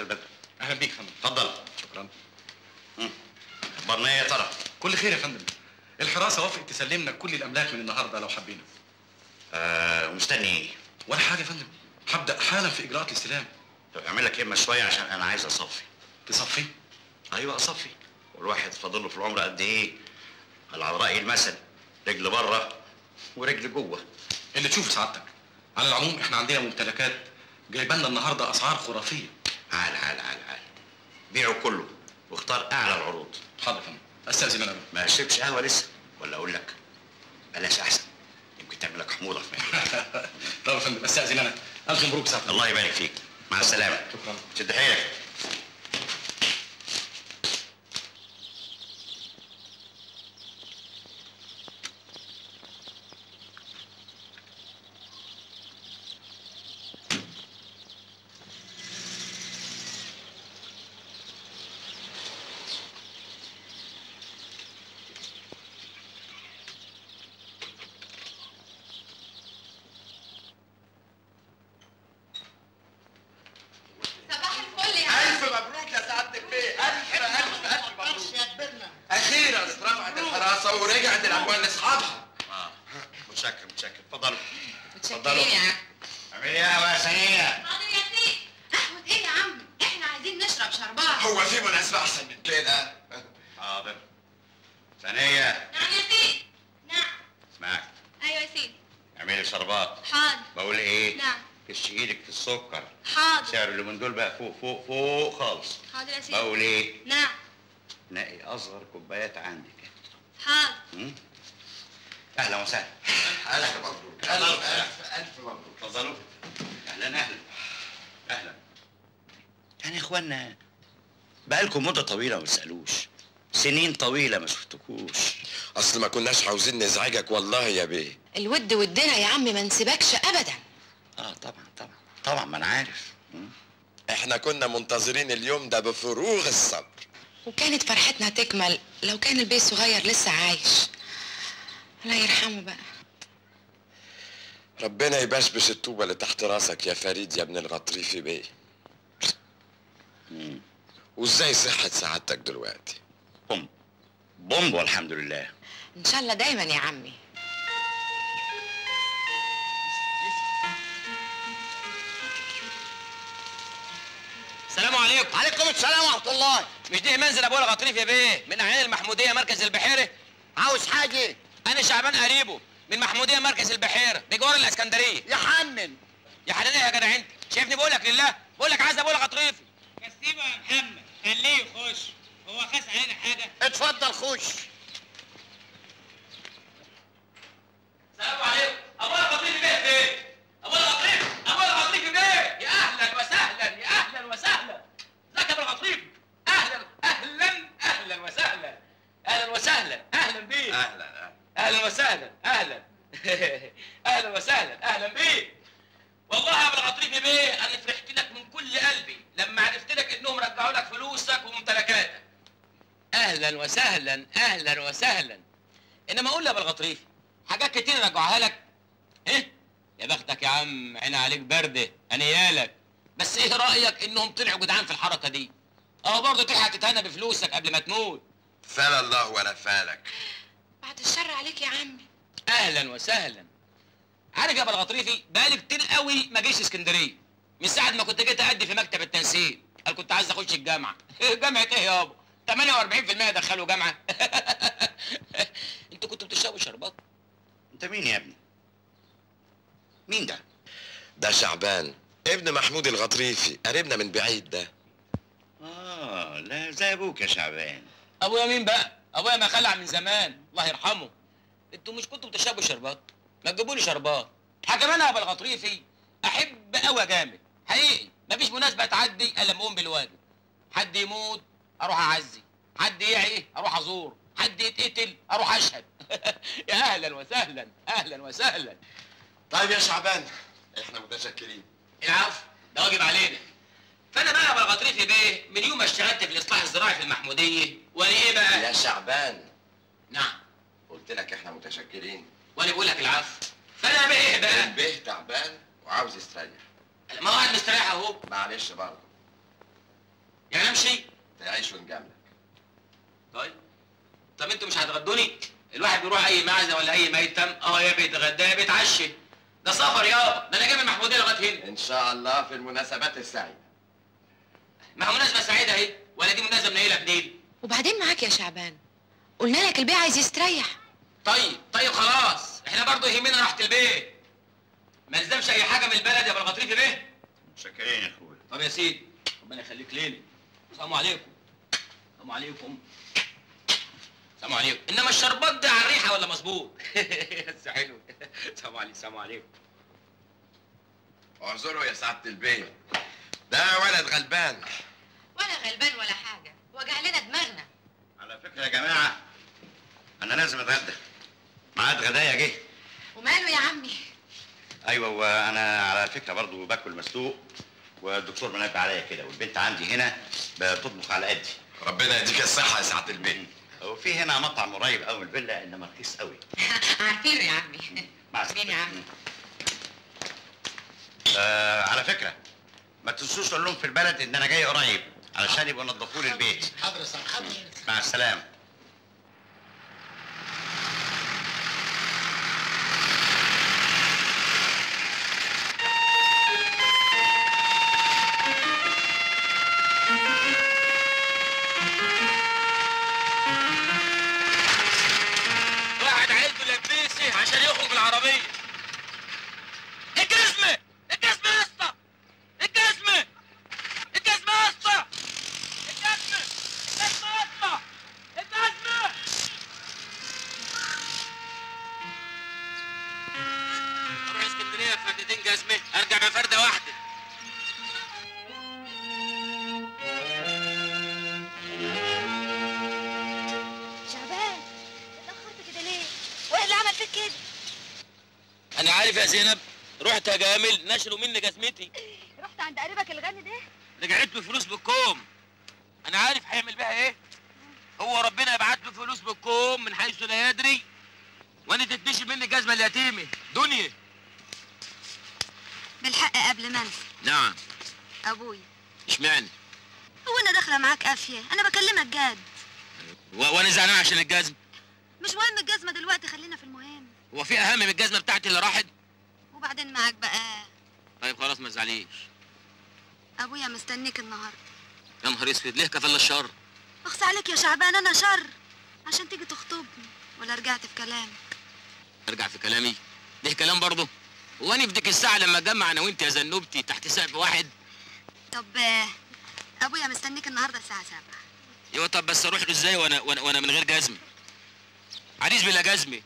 استاذ بدر. اهلا بيك يا فندم. اتفضل. شكرا. اخبارنا ايه يا ترى؟ كل خير يا فندم. الحراسه وافقت تسلمنا كل الاملاك من النهارده لو حبينا. ومستني ايه؟ ولا حاجه يا فندم، هبدا حالا في اجراءات الاستلام. طب اعمل لك همه شويه عشان انا عايز اصفي. تصفي؟ ايوه اصفي. والواحد فاضل له في العمر قد ايه؟ على راي المثل، رجل بره ورجل جوه. اللي تشوفه سعادتك. على العموم احنا عندنا ممتلكات جايبه لنا النهارده اسعار خرافيه. عال بيعوا كله واختار اعلى العروض. حاضر يا فندم. استاذن انا. ما شربش قهوه لسه ولا اقول لك بلاش احسن، يمكن تعمل لك حموضه في معدتك. طب يا فندم استاذن انا. الف مبروك سعادتك. الله يبارك فيك. مع السلامه. شكرا. شد حيلك. ورجعت الاموال لاصحابها. متشكر. اتفضلوا. متشكرين يا عم. اعملي ايه يا ثانيه؟ حاضر يا سيدي. قهوة ايه يا عم؟ احنا عايزين نشرب شربات. هو في مناسبة أحسن من كده؟ حاضر. ثانيه. نعم يا سيدي. نعم. اسمعك. ايوه يا سيدي. اعملي شربات. حاضر. بقول ايه؟ نعم. كش ايدك في السكر. حاضر. سعر اللي من دول بقى فوق خالص. حاضر يا سيدي. بقول ايه؟ نعم. نقي اصغر كوبايات عندك. حاضر. اهلا وسهلا. ألف مبروك. ألف مبروك. اتفضلوا. اهلا. يعني يا اخوانا بقالكم مده طويله ما بتسالوش، سنين طويله ما شفتكوش. أصل ما كناش عاوزين نزعجك والله يا بيه. الود ودنا يا عم، ما نسيبكش ابدا. طبعا ما انا عارف. احنا كنا منتظرين اليوم ده بفروغ الصبر. وكانت فرحتنا تكمل لو كان البيه الصغير لسه عايش. الله يرحمه بقى. ربنا يبشبش الطوبة اللي تحت راسك يا فريد يا ابن الغطريفي بيه. وازاي صحة سعادتك دلوقتي؟ بومب والحمد لله. ان شاء الله دايما يا عمي. السلام عليكم. وعليكم السلام ورحمة الله. مش دي منزل ابو الغطريف يا بيه من اعيان المحموديه مركز البحيره؟ عاوز حاجة؟ انا شعبان قريبه من محموديه مركز البحيره بجوار الاسكندريه. يا حنن. يا حنان ايه يا جدع انت؟ شايفني بقول لك لله؟ بقول لك عايز ابو الغطريفي. كسيبه يا محمد، خليه يخش. هو خاس علينا حاجه؟ اتفضل خش. السلام عليكم. ابو الغطريفي بيه فين؟ ابو الغطريفي بيه. يا اهلا وسهلا ازيك يا ابو الغطريفي؟ اهلا وسهلا اهلا بيك. اهلا وسهلا اهلا بيك. والله يا ابو الغطريفي بيه انا فرحت لك من كل قلبي لما عرفت لك انهم رجعوا لك فلوسك وممتلكاتك. اهلا وسهلا. انما قول لي يا ابو الغطريفي، حاجات كتير رجعوها لك؟ ايه؟ يا بختك يا عم، عين عليك برده، انيالك. بس ايه رايك انهم طلعوا جدعان في الحركه دي؟ برضه تلحق تتهنى بفلوسك قبل ما تموت. فال الله ولا فالك. بعد الشر عليك يا عمي. اهلا وسهلا. عارف يا ابو الغطريفي بقالي كتير قوي ما جيش اسكندريه من ساعه ما كنت جيت اادي في مكتب التنسيق. قال كنت عايز اخش الجامعه. جامعه ايه يابا؟ 48% دخلوا جامعه. انتوا كنتوا بتشربوا شربات؟ انت مين يا ابني؟ مين ده؟ ده شعبان ابن محمود الغطريفي، قريبنا من بعيد ده. لا زي ابوك يا شعبان. ابويا مين بقى؟ ابويا ما خلع من زمان الله يرحمه. انتوا مش كنتوا بتشربوا شربات؟ ما تجيبوا لي شربات. حاجه انا يا ابو الغطريفي احب قوي جامد حقيقي، مفيش مناسبه تعدي الا لما اقوم بالواجب. حد يموت اروح اعزي، حد يعي اروح ازور، حد يتقتل اروح اشهد. يا اهلا وسهلا. طيب يا شعبان احنا متشكرين. العفو، ده واجب علينا. فانا بقى يا ابو الغطريفي بيه من يوم ما اشتغلت في الاصلاح الزراعي في المحموديه وانا ايه بقى؟ يا شعبان. نعم. قلت لك احنا متشكرين. وانا بقول لك العفو. فانا بايه بقى؟ البيه تعبان وعاوز يستريح. ما هو قاعد مستريح اهو. معلش برضه. يعني امشي؟ تعيش ونجاملك. طيب طب انتوا مش هتغدوني؟ الواحد بيروح اي معزه ولا اي ميتم يا بيتغدى يا بيتعشى. ده سفر يابا، ده انا جاي من المحموديه لغايه هنا. ان شاء الله في المناسبات السعيده. ما هو مناسبه سعيده اهي، ولا دي مناسبه منيله بنيل؟ وبعدين معاك يا شعبان، قلنا لك البيه عايز يستريح. طيب خلاص، احنا برضه يهمنا راحه البيت. ما نلزمش اي حاجه من البلد يا ابو الغطريفي بيه. متشكرين يا اخويا. طب يا سيدي ربنا يخليك ليلي. السلام عليكم. السلام عليكم. السلام عليكم. انما الشربات ده على الريحه ولا مظبوط؟ بس حلو. السلام عليكم. اعذروا يا سعاده البيه، ده ولد غلبان. ولا غلبان ولا حاجه، وجع لنا دماغنا. على فكره يا جماعه انا لازم اتغدى، ميعاد غدايا جه. وماله يا عمي؟ ايوه، وانا على فكره برضو باكل مسلوق، والدكتور منبه عليا كده، والبنت عندي هنا بتطبخ على قدي. ربنا يديك الصحه يا سعاده البيه. وفي هنا مطعم قريب قوي من الفيلا انما رخيص قوي. عارفينه يا عمي. مع مين يا عمي؟ على فكره ما تنسوش تقول لهم في البلد ان انا جاي قريب علشان يبقوا ينضفوا لي البيت. حاضر يا سعد، حاضر. مع السلامه. واحد عيلته لبيسي عشان يخرج بالعربيه. الجزمه يا اسطى، الجزمه يا اسطى، اروح اسكندريه بفردتين جزمه، ارجع بفرده واحده. شعبان اتأخرت كده ليه؟ وايه اللي عمل فيك كده؟ انا عارف يا زينب، رحت يا جامل نشلوا مني جزمتي. رحت عند قريبك الغني ده؟ رجعت له فلوس بالكوم. انا عارف هيعمل بيها ايه. هو ربنا يبعت له فلوس بالكوم من حيث لا يدري، وانا تتنشل مني جزمه اليتيمه دنيا. بالحق قبل ما انسى، نعم. ابويا. اشمعنى؟ هو انا داخله معاك قافيه؟ انا بكلمك جد. وانا زعلان عشان الجزمه. مش مهم الجزمه دلوقتي، خلينا في المهم. هو في اهم من الجزمه بتاعتي اللي راحت؟ وبعدين معاك بقى. طيب خلاص ما تزعليش. ابويا مستنيك النهارده. يا نهار اسود، ليه كفل الشر؟ اخص عليك يا شعبان، انا شر عشان تيجي تخطبني ولا رجعت في كلامك؟ ارجع في كلامي؟ ليه كلام برضه؟ هو انا في ديك الساعه لما اتجمع انا وانت يا زنوبتي تحت سقف واحد؟ طب ابويا مستنيك النهارده الساعه 7. ايوه طب بس اروح له ازاي وانا من غير جزمه؟ عريس بلا جزمه.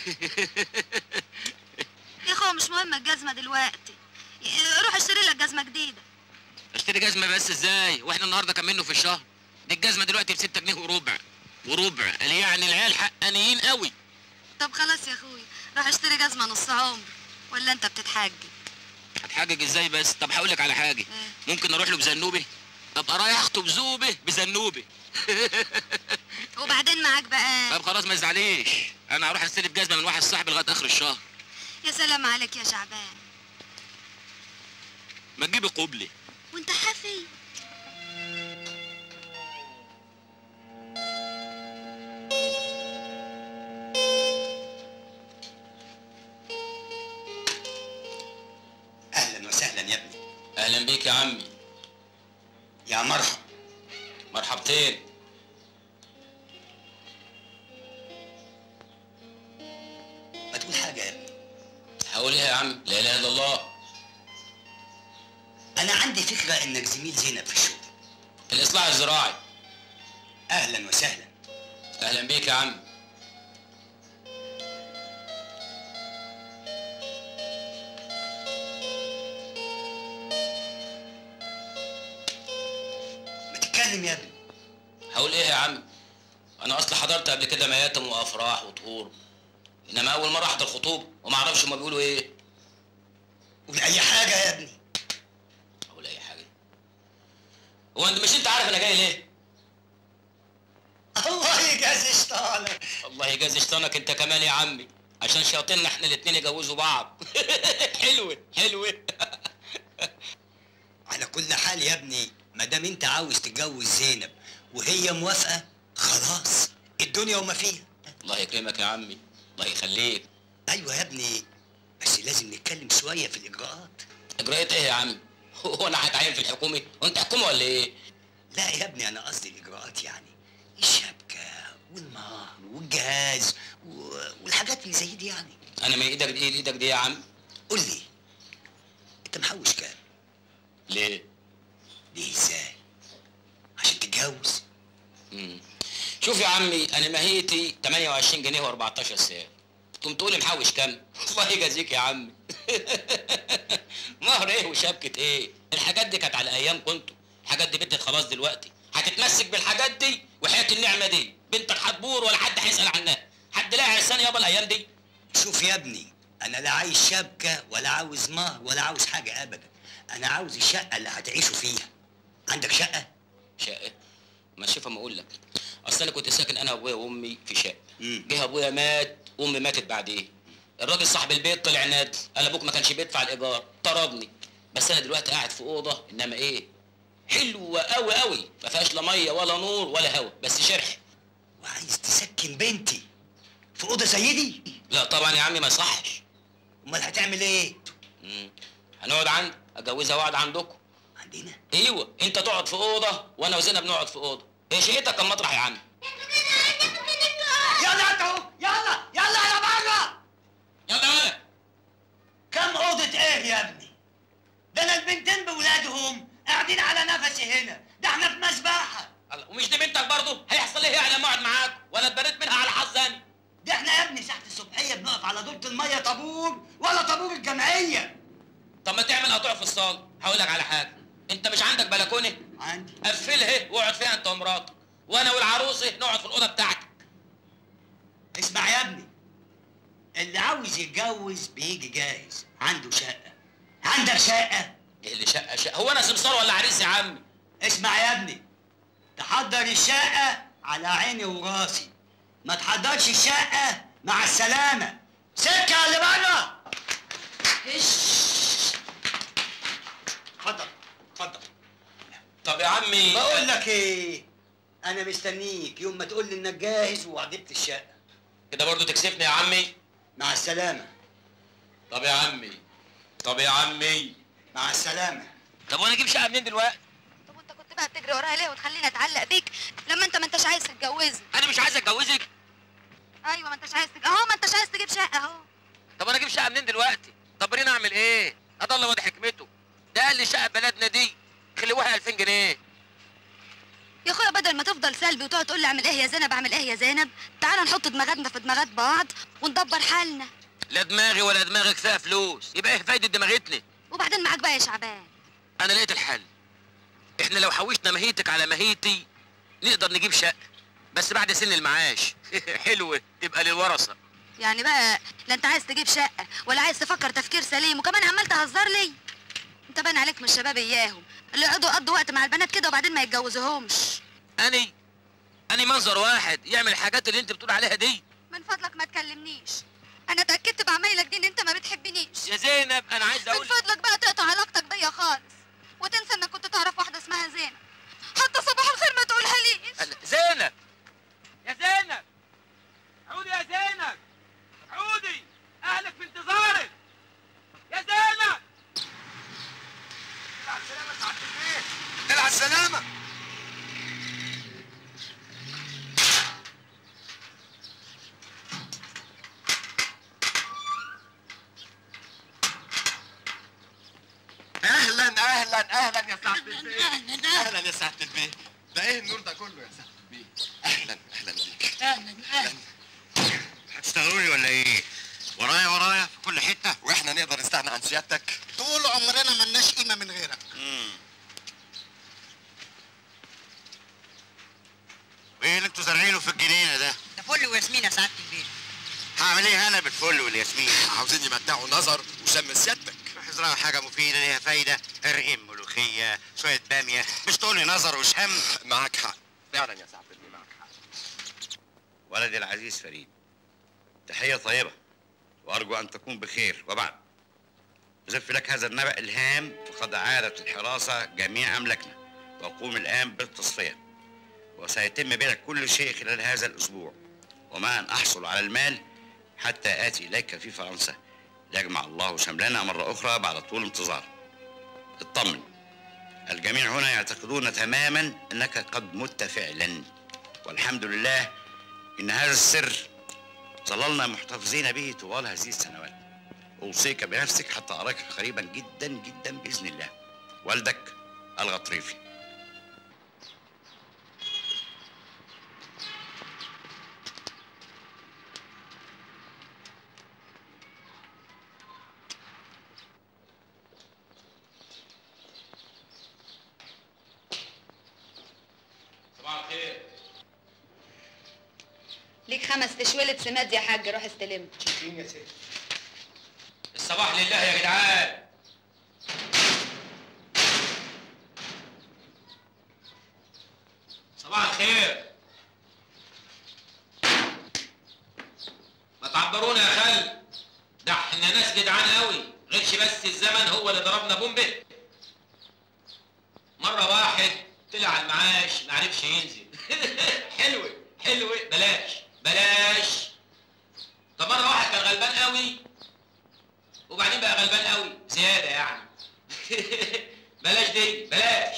يا اخويا مش مهم الجزمه دلوقتي، روح اشتري لك جزمه جديده. اشتري جزمه بس ازاي؟ واحنا النهارده كام منه في الشهر؟ دي الجزمه دلوقتي ب6 جنيه وربع. قال يعني العيال حقانيين قوي. طب خلاص يا اخويا، روح اشتري جزمه نص عمر، ولا انت بتتحجج؟ هتحجج ازاي بس؟ طب هقول لك على حاجه. ممكن اروح له بزنوبه؟ ابقى رايح اخطب زوبه بزنوبه. وبعدين معاك بقى. طب خلاص ما تزعليش، انا هروح استلف جزمه من واحد صاحبي لغايه اخر الشهر. يا سلام عليك يا شعبان. ما تجيبي قبلي. وانت حافي. اهلا وسهلا يا ابني. اهلا بيك يا عمي. يا مرحب. مرحبتين. ما تقول حاجه يا ابني. هقول ايه يا عم؟ لا اله الا الله. انا عندي فكره انك زميل زينب في الشغل. الاصلاح الزراعي. اهلا وسهلا. اهلا بيك يا عم. ما تتكلم يا ابني. هقول ايه يا عم؟ انا اصلا حضرت قبل كده مياتم وافراح وطهور، انما اول مره احضر خطوبه وما اعرفش هما بيقولوا ايه. قول اي حاجه يا ابني. اقول اي حاجه؟ هو انت مش عارف انا جاي ليه؟ الله يجازي شطانك. الله يجازي شطانك انت كمان يا عمي، عشان شياطيننا احنا الاتنين يجوزوا بعض. حلوه. على كل حال يا ابني، ما دام انت عاوز تتجوز زينب وهي موافقه خلاص الدنيا وما فيها. الله يكرمك يا عمي، الله يخليك. ايوه يا ابني، بس لازم نتكلم شويه في الاجراءات. اجراءات ايه يا عم؟ هو انا هتعين في الحكومه؟ وانت حكومه ولا ايه؟ لا يا ابني، انا قصدي الاجراءات يعني الشبكه والمهر والجهاز والحاجات اللي زي دي يعني. انا من ايدك دي لايدك دي يا عم. قول لي انت محوش كام؟ ليه؟ ليه ازاي؟ عشان تتجوز. شوف يا عمي، انا ماهيتي 28 جنيه و14 ساعه. تقوم تقولي محوش كام؟ الله يجازيك يا عمي. مهر ايه وشبكه ايه؟ الحاجات دي كانت على ايام كنتوا، الحاجات دي بنتك خلاص دلوقتي هتتمسك بالحاجات دي، وحياه النعمه دي بنتك هتبور ولا حد هيسال عنها. حد لاقي عرسان يابا الايام دي؟ شوف يا ابني، انا لا عايز شبكه ولا عاوز مهر ولا عاوز حاجه ابدا. انا عاوز الشقه اللي هتعيشوا فيها. عندك شقه؟ شقه؟ ما شوف اما اقول لك، اصل انا كنت ساكن انا وابويا وامي في شقه. جه ابويا مات وامي ماتت بعديه. الراجل صاحب البيت طلع نادي، قال ابوك ما كانش بيدفع الايجار، طردني. بس انا دلوقتي قاعد في اوضه، انما ايه؟ حلوه قوي قوي، ما فيهاش لا ميه ولا نور ولا هوا، بس شرح. وعايز تسكن بنتي في اوضه زي دي؟ لا طبعا يا عمي، ما يصحش. امال هتعمل ايه؟ هنقعد عندي، اجوزها واقعد عندكم. عندنا؟ ايوه، انت تقعد في اوضه وانا وزينب نقعد في اوضه. هي شقتك كم مطرح يا عم؟ يلا انتوا، يلا يلا على بره. يلا. كم اوضه ايه يا ابني؟ ده انا البنتين بولادهم قاعدين على نفسي هنا، ده احنا في مسبحه. ومش دي بنتك برضه؟ هيحصل ايه يعني لما اقعد معاك؟ ولا اتبريت منها على حظاني؟ ده احنا يا ابني ساعه الصبحيه بنقف على دورة الميه طابور ولا طابور الجمعيه. طب ما تعمل قطوع في الصاله. هقول لك على حاجه، انت مش عندك بلكونه؟ عندي. قفلها واقعد فيها انت ومراتك، وانا والعروسه نقعد في الاوضه بتاعتك. اسمع يا ابني، اللي عاوز يتجوز بيجي جاهز، عنده شقه. عندك شقه؟ ايه اللي شقه؟ هو انا سمسار ولا عريس يا عمي؟ اسمع يا ابني، تحضر الشقه على عيني وراسي، ما تحضرش الشقه مع السلامه. سكه اللي بره. اتفضل اتفضل. طب يا عمي، بقول لك ايه، انا مستنيك يوم ما تقول لي انك جاهز وعجبت الشقه. كده برضه تكسفني يا عمي؟ مع السلامه. طب يا عمي، طب يا عمي، مع السلامه. طب وانا اجيب شقه منين دلوقتي؟ طب وانت كنت بقى بتجري ورايا ليه وتخليني اتعلق بيك لما انت ما انتش عايز تتجوزني؟ انا مش عايز اتجوزك. ايوه، ما انتش عايز اهو، ما انتش عايز تجيب شقه اهو. طب انا اجيب شقه منين دلوقتي؟ طب رينا اعمل ايه؟ ده الله وادي حكمته. ده قال لي شقه بلدنا دي خلوها 2000 جنيه. يا اخويا، بدل ما تفضل سلبي وتقعد تقول لي اعمل ايه يا زينب اعمل ايه يا زينب، تعالى نحط دماغاتنا في دماغات بعض وندبر حالنا. لا دماغي ولا دماغك فيها فلوس، يبقى ايه فايده دماغتنا؟ وبعدين معاك بقى يا شعبان. انا لقيت الحل. احنا لو حوشنا مهيتك على مهيتي نقدر نجيب شقه، بس بعد سن المعاش. حلوه تبقى للورثه. يعني بقى لا انت عايز تجيب شقه ولا عايز تفكر تفكير سليم، وكمان عمال تهزر لي. انت باين عليك من الشباب اياهم اللي يقعدوا وقت مع البنات كده وبعدين ما يتجوزوهمش. اني منظر واحد يعمل الحاجات اللي انت بتقول عليها دي. من فضلك ما تكلمنيش، انا اتاكدت بعمايلك دي ان انت ما بتحبنيش. يا زينب انا عايز اقول من فضلك بقى تقطع علاقتك بيا خالص وتنسى انك كنت تعرف واحده اسمها زينب، حتى صباح الخير ما تقولها ليش. زينب، يا زينب، عودي يا زينب، عودي، اهلك في انتظارك يا زينب. على السلامه سعاده البيت. على السلامه. اهلا اهلا اهلا يا سعاده البيت. اهلا يا سعاده البيت. ده ايه النور ده كله يا سعاده البيت؟ اهلا اهلا بيك. اهلا. هتشتغلوني ولا ايه؟ ورايا في كل حته، واحنا نقدر نستغنى عن سيادتك؟ طول عمرنا ملناش قيمه من غيرك. وايه اللي انتوا زارعينه في الجنينه ده؟ ده فل وياسمين يا سعاده البيت. هعمل ايه انا بالفل والياسمين؟ عاوزين يمتعوا نظر وشم سيادتك. ازرعوا حاجه مفيده ليها فايده، رغيف ملوخيه، شويه باميه، مش تقولي نظر وشم. معاك حق فعلا يا سعاده البيت، معاك حق. ولدي العزيز فريد، تحيه طيبه وارجو ان تكون بخير. وبعد أزف لك هذا النبأ الهام، فقد عادت الحراسه جميع املاكنا وأقوم الآن بالتصفية، وسيتم بيع كل شيء خلال هذا الأسبوع، ومع أن أحصل على المال حتى آتي إليك في فرنسا ليجمع الله شملنا مرة أخرى بعد طول انتظار. اطمن، الجميع هنا يعتقدون تماما أنك قد مت فعلا، والحمد لله إن هذا السر ظللنا محتفظين به طوال هذه السنوات. أوصيك بنفسك حتى أراك قريبا جدا جدا بإذن الله. والدك الغطريفي. صباح الخير. ليك 5 تشويلة سماد يا حاج، روح استلم. شايفين يا ست؟ الصباح لله يا جدعان. صباح الخير. ما تعبرونا يا خال، ده احنا ناس جدعان قوي، غيرش بس الزمن هو اللي ضربنا بومبه. مرة واحد طلع على المعاش ما عرفش ينزل. حلوة حلوة، بلاش. طب مرة واحد كان غلبان قوي وبعدين بقى غلبان قوي زيادة يعني. بلاش دي، بلاش.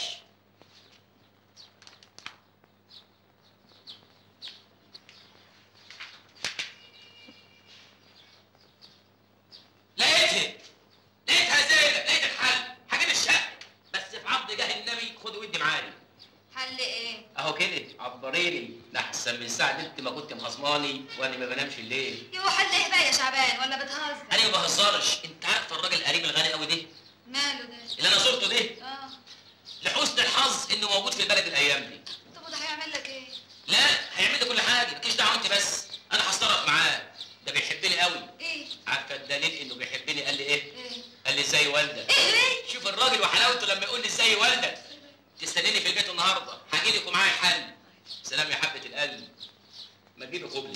لقيتها زيادة، لقيت الحل. هجيب الشقة بس في عرض جاه النبي، خد ودي معايا. حل ايه؟ اهو كده عبريني، لحسن من ساعة انت ما كنت مخصماني وانا ما بنامش الليل. يو حل ايه بقى يا شعبان، ولا بتهزر؟ انا ما بهزرش. انت عارف الراجل القريب الغني قوي ده ماله ده؟ اللي انا زرته ده؟ لحسن الحظ انه موجود في البلد الايام دي. طب وده هيعمل لك ايه؟ لا هيعمل لي كل حاجه، مالكيش دعوه انت بس، انا هصطرف معاه. ده بيحبني قوي. ايه؟ عارفه الدليل انه بيحبني؟ قال لي ايه؟ ايه؟ قال لي ازاي والدك. ايه؟ شوف الراجل وحلاوته لما يقول لي ازاي والدك. تستنيني في البيت النهارده، هاجي لك ومعايا الحل. سلام يا حبه القلب، ما تجيبي قبلي.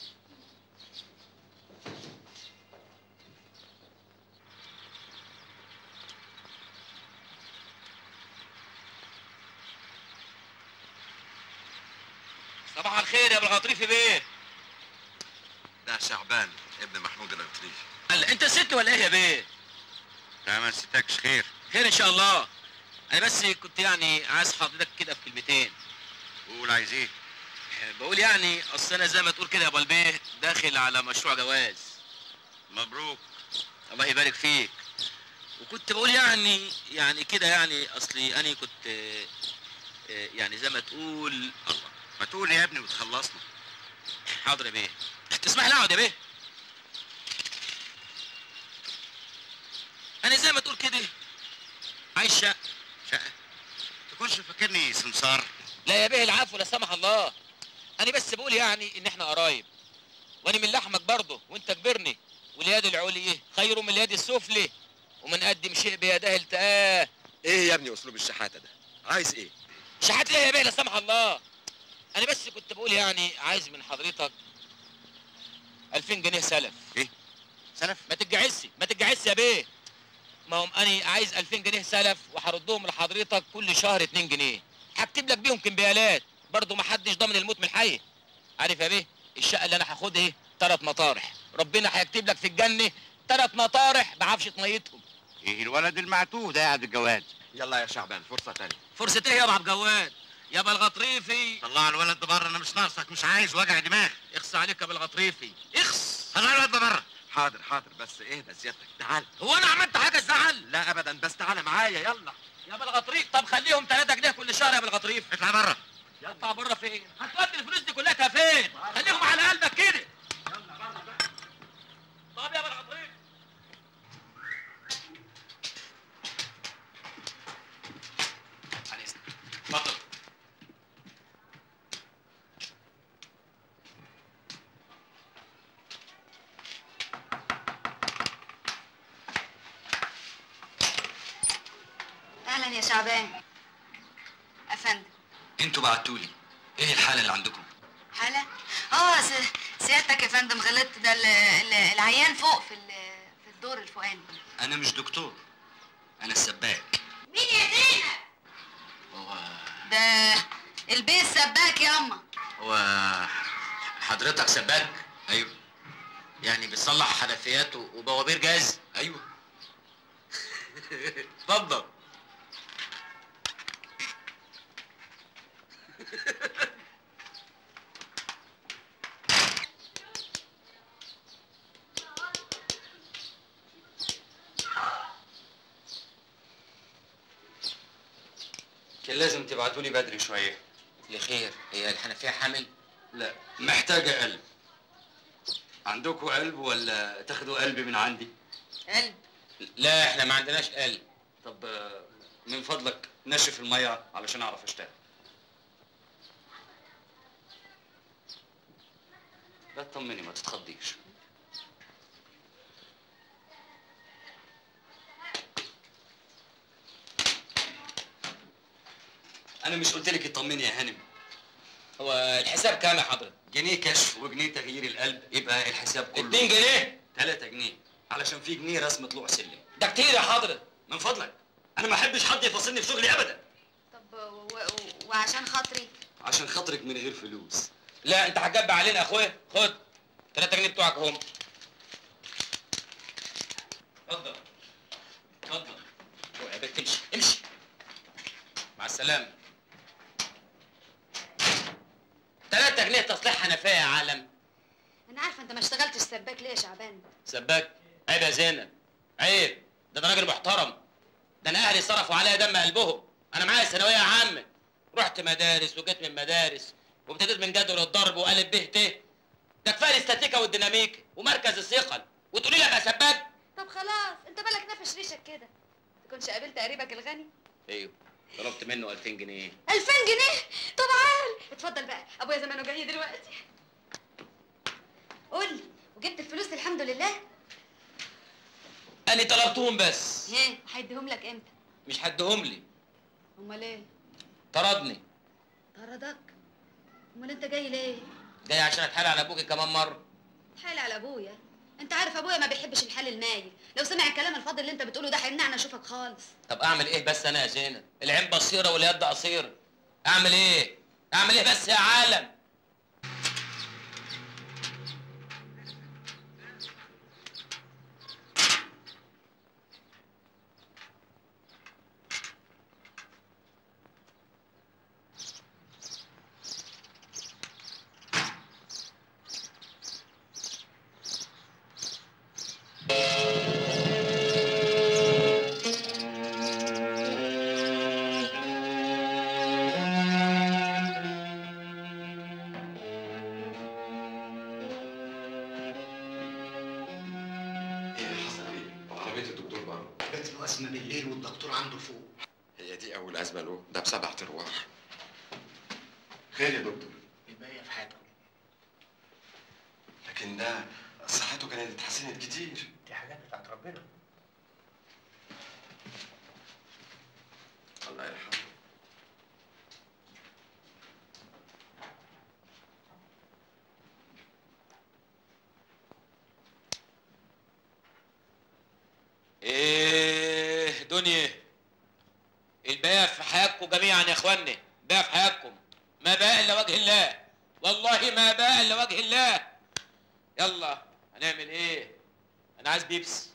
صباح الخير يا ابو الغطريفي بيه. ده شعبان ابن محمود الغطريفي. قال انت ست ولا ايه يا بيه؟ لا ما نسيتكش. خير ان شاء الله. انا بس كنت يعني عايز حضرتك كده في كلمتين. قول عايز ايه؟ بقول يعني اصل انا زي ما تقول كده يا ابو البيه داخل على مشروع جواز. مبروك. الله يبارك فيك. وكنت بقول يعني كده يعني اصلي انا كنت يعني زي ما تقول. الله ما تقول يا ابني وتخلصنا. حاضر يا بيه. تسمح لي اقعد يا بيه؟ انا زي ما تقول كده عايز شقه. تكونش فاكرني سمسار؟ لا يا بيه العفو، لا سمح الله. انا بس بقول يعني ان احنا قرايب، وانا من لحمك برضه وانت كبرني، واليد العليا خير من اليد السفلى، ومن قدم شيء بيده التقاه. ايه يا ابني اسلوب الشحاته ده؟ عايز ايه؟ شحات ايه يا بيه لا سمح الله؟ انا بس كنت بقول يعني عايز من حضرتك 2000 جنيه سلف. ايه؟ سلف؟ ما تتجعسش يا بيه. ما هم انا عايز 2000 جنيه سلف وهردهم لحضرتك كل شهر 2 جنيه. هكتب لك بيهم كمبيالات، برضه ما حدش ضامن الموت من الحي. عارف يا بيه الشقه اللي انا هاخدها ايه؟ 3 مطارح، ربنا هيكتب لك في الجنه 3 مطارح بعفشه ميتهم. ايه الولد المعتوه ده يا عبد الجواد؟ يلا يا شعبان فرصه تانية. فرصه ايه يا ابو عبد الجواد؟ يا ابو الغطريفي طلع الولد ده بره، انا مش ناقصك، مش عايز وجع دماغ. اخص عليك يا ابو الغطريفي، اخص. طلع الولد ده بره. حاضر بس اهدى سيادتك، تعال. هو انا عملت حاجه تزعل؟ لا ابدا، بس تعالى معايا يلا. يا ابو الغطريف طب خليهم 3 جنيه كل شهر يا ابو الغطريف. اطلع بره. اطلع بره فين؟ هتودي الفلوس دي كلها فين؟ خليهم على قلبك كده. يلا بره بقى. طب يا ابو الغطريف. على اذنك. اتفضل. اهلا يا شعبان. افندم انتوا بعتولي ايه الحاله اللي عندكم؟ حالة؟ سيادتك يا فندم غلطت، ده العيان فوق في الدور الفوقاني. انا مش دكتور، انا السباك. مين يا زينب؟ هو ده البيت سباك ياما. هو حضرتك سباك؟ ايوه. يعني بتصلح حنفيات وبوابير جاز؟ ايوه. اتفضل. كان لازم تبعتوا لي بدري شويه. لخير، هي الحنفيه حامل؟ لا، محتاجه قلب. عندكم قلب ولا تاخدوا قلب من عندي؟ قلب؟ لا، احنا ما عندناش قلب. طب من فضلك نشف الميه علشان اعرف اشتغل. لا تطمني، ما تتخضيش. انا مش قلت لك اطمني يا هانم؟ هو الحساب كام يا حضرتك؟ جنيه كشف وجنيه تغيير القلب، يبقى الحساب كله 2 جنيه؟ 3 جنيه، علشان في جنيه رسم طلوع سلم. ده كتير يا حضرتك. من فضلك، انا ما احبش حد يفاصلني في شغلي ابدا. طب وعشان خاطري؟ عشان خاطرك من غير فلوس. لا، انت هتجب علينا يا اخويا. خد 3 جنيه بتوعك اهم. اتفضل اتفضل. اوعى يا بنت، امشي امشي. مع السلامه. 3 جنيه تصليح حنفيه يا عالم. انا عارفه انت ما اشتغلتش سباك ليه يا شعبان؟ سباك؟ عيب يا زينب، عيب. ده انا راجل محترم. ده انا اهلي صرفوا عليا دم قلبهم. انا معايا ثانويه عامه، رحت مدارس وجيت من مدارس وابتديت من جدول الضرب وقالب ب ت. ده كفايه الاستاتيكا والديناميكا ومركز الثقل، وتقولي لي ابقى سباك؟ طب خلاص، انت بالك نافش ريشك كده. تكونش قابلت قريبك الغني؟ ايوه، طلبت منه 2000 جنيه. 2000 جنيه؟ طب عال، اتفضل بقى، ابويا زمانه جاي دلوقتي. قول لي، وجبت الفلوس الحمد لله؟ انا طلبتهم بس. ايه، هيديهم لك امتى؟ مش هديهم لي. امال ايه؟ طردني. طردك؟ امال انت جاي ليه؟ جاي عشان اتحايل على ابوكي كمان مره. اتحايل على ابويا؟ انت عارف ابويا ما بيحبش الحال المايل، لو سمع الكلام الفاضي اللي انت بتقوله ده هيمنعنا اشوفك خالص. طب اعمل ايه بس انا يا زينب؟ العين بصيره واليد قصيره. اعمل ايه؟ اعمل ايه بس يا عالم؟ أزمة بالليل والدكتور عنده فوق. هي دي أول أزمة له، ده ب7 أرواح. خير يا دكتور؟ الباقية في حياته. لكن ده صحته كانت اتحسنت كتير. دي حاجات بتاعت ربنا. الله يرحمه. ايه دنيا، الباقي في حياتكم جميعا يا اخواني، باقي في حياتكم، ما باقي الا وجه الله، والله ما باقي الا وجه الله. يلا هنعمل ايه؟ انا عايز بيبس.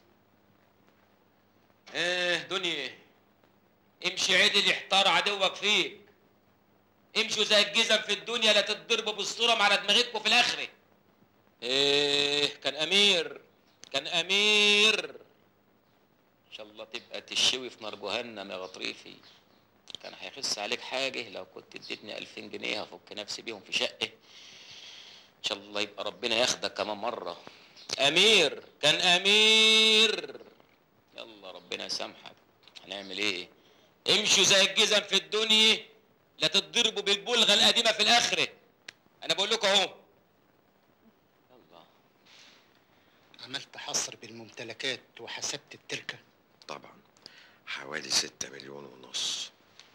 ايه دنيا، امشي عدل يحتار عدوك فيك. امشوا زي الجزم في الدنيا، لا تتضربوا بالصورة على دماغتكم في الاخره. ايه كان امير، كان امير. ان شاء الله تبقى تشوي في نار جهنم يا غطريفي. كان هيخس عليك حاجه لو كنت اديتني 2000 جنيه هفك نفسي بيهم في شقه. ان شاء الله يبقى ربنا ياخدك كمان مره. امير، كان امير. يلا ربنا يسامحك، هنعمل ايه؟ امشوا زي الجزم في الدنيا، لا تتضربوا بالبلغه القديمه في الاخره. انا بقول لكم اهو. يلا. عملت حصر بالممتلكات وحسبت التركه؟ طبعا حوالي 6 مليون ونص.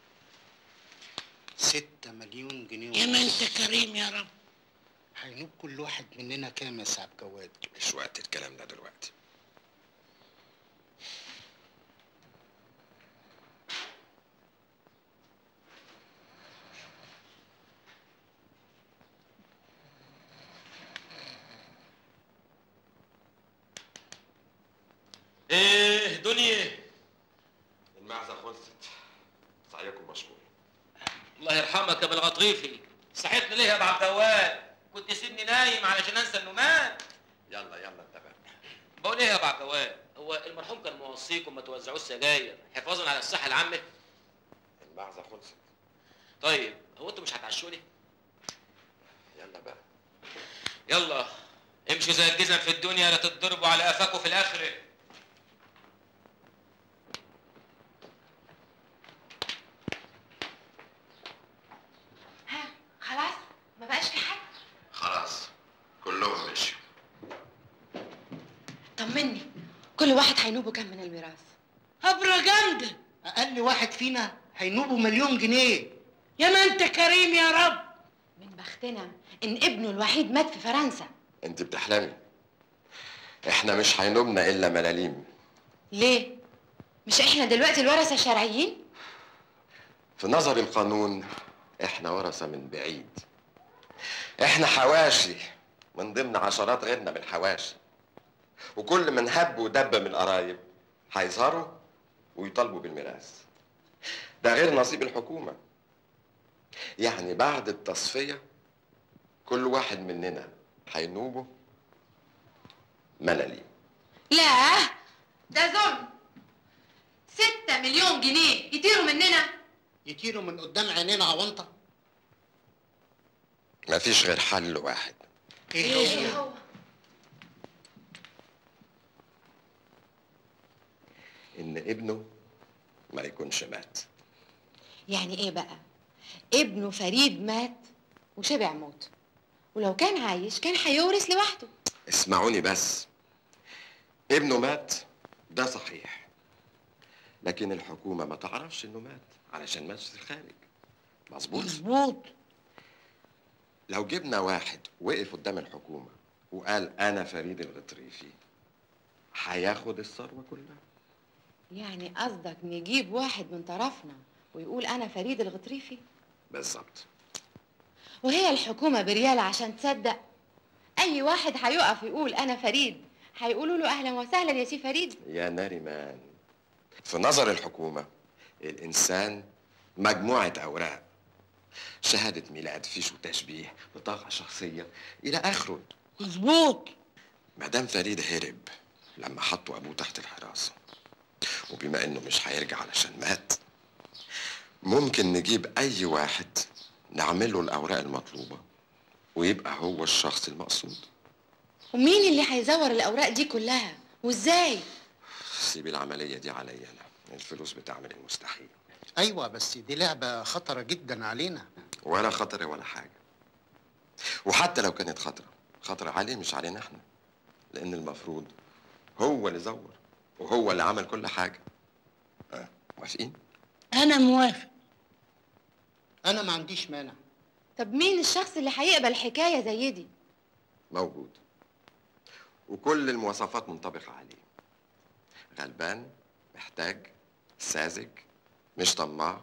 6 مليون جنيه يا ما انت كريم يا رب. هينوب كل واحد مننا كام يا سعد جواد؟ مش وقت الكلام ده دلوقتي. دنيا. المعزة خلصت. سعيكم مشكور. الله يرحمك يا بالغطريفي، صحيتني ليه يا ابو عبد الوهاب؟ كنت سيبني نايم علشان انسى النومان. يلا يلا انت بقى. بقول ايه يا ابو عبد الوهاب؟ هو المرحوم كان موصيكم ما توزعوش سجاير حفاظا على الصحه العامه؟ المعزة خلصت. طيب هو انتوا مش هتعشوني؟ يلا بقى. يلا امشوا زي الجزم في الدنيا لا تتضربوا على قفاكوا في الاخره. ها خلاص ما بقاش في حد؟ خلاص كلهم مشوا. طمني، كل واحد هينوبه كام من الميراث؟ هبرة جامدة. اقل واحد فينا هينوبه مليون جنيه. يا ما انت كريم يا رب. من بختنا ان ابنه الوحيد مات في فرنسا. انت بتحلمي. احنا مش هينوبنا الا ملاليم. ليه؟ مش احنا دلوقتي الورثه الشرعيين؟ في نظر القانون احنا ورثة من بعيد. احنا حواشي من ضمن عشرات غيرنا من الحواشي، وكل من هب ودب من القرايب هيظهروا ويطالبوا بالميراث. ده غير نصيب الحكومة. يعني بعد التصفية كل واحد مننا هينوبه ملاليم. لا ده ظلم. 6 مليون جنيه يطيروا مننا. يطيروا من قدام عينينا عوانطة. مفيش غير حل واحد. ايه هو؟ ان ابنه ما يكونش مات. يعني ايه بقى؟ ابنه فريد مات وشبع موت، ولو كان عايش كان هيورث لوحده. اسمعوني بس. ابنه مات ده صحيح، لكن الحكومة ما تعرفش انه مات علشان مات في الخارج. مظبوط؟ مظبوط. لو جبنا واحد وقف قدام الحكومة وقال أنا فريد الغطريفي هياخد الثروة كلها. يعني قصدك نجيب واحد من طرفنا ويقول أنا فريد الغطريفي؟ بالظبط. وهي الحكومة بريالة عشان تصدق؟ أي واحد هيقف يقول أنا فريد هيقولوا له أهلا وسهلا يا سي فريد. يا ناريمان، في نظر الحكومة الإنسان مجموعة أوراق، شهادة ميلاد، فيش وتشبيه، بطاقة شخصية إلى آخره. مظبوط. مدام فريد هرب لما حطوا أبوه تحت الحراسة، وبما إنه مش هيرجع علشان مات، ممكن نجيب أي واحد نعمل له الأوراق المطلوبة ويبقى هو الشخص المقصود. ومين اللي هيزور الأوراق دي كلها؟ وإزاي؟ سيب العملية دي عليا أنا، الفلوس بتعمل المستحيل. ايوه بس دي لعبة خطرة جدا علينا. ولا خطر ولا حاجة. وحتى لو كانت خطرة عليه مش علينا احنا، لأن المفروض هو اللي زور وهو اللي عمل كل حاجة. موافقين؟ أنا موافق. أنا ما عنديش مانع. طب مين الشخص اللي هيقبل حكاية زي دي؟ موجود، وكل المواصفات منطبقة عليه. غلبان، محتاج، ساذج، مش طماع،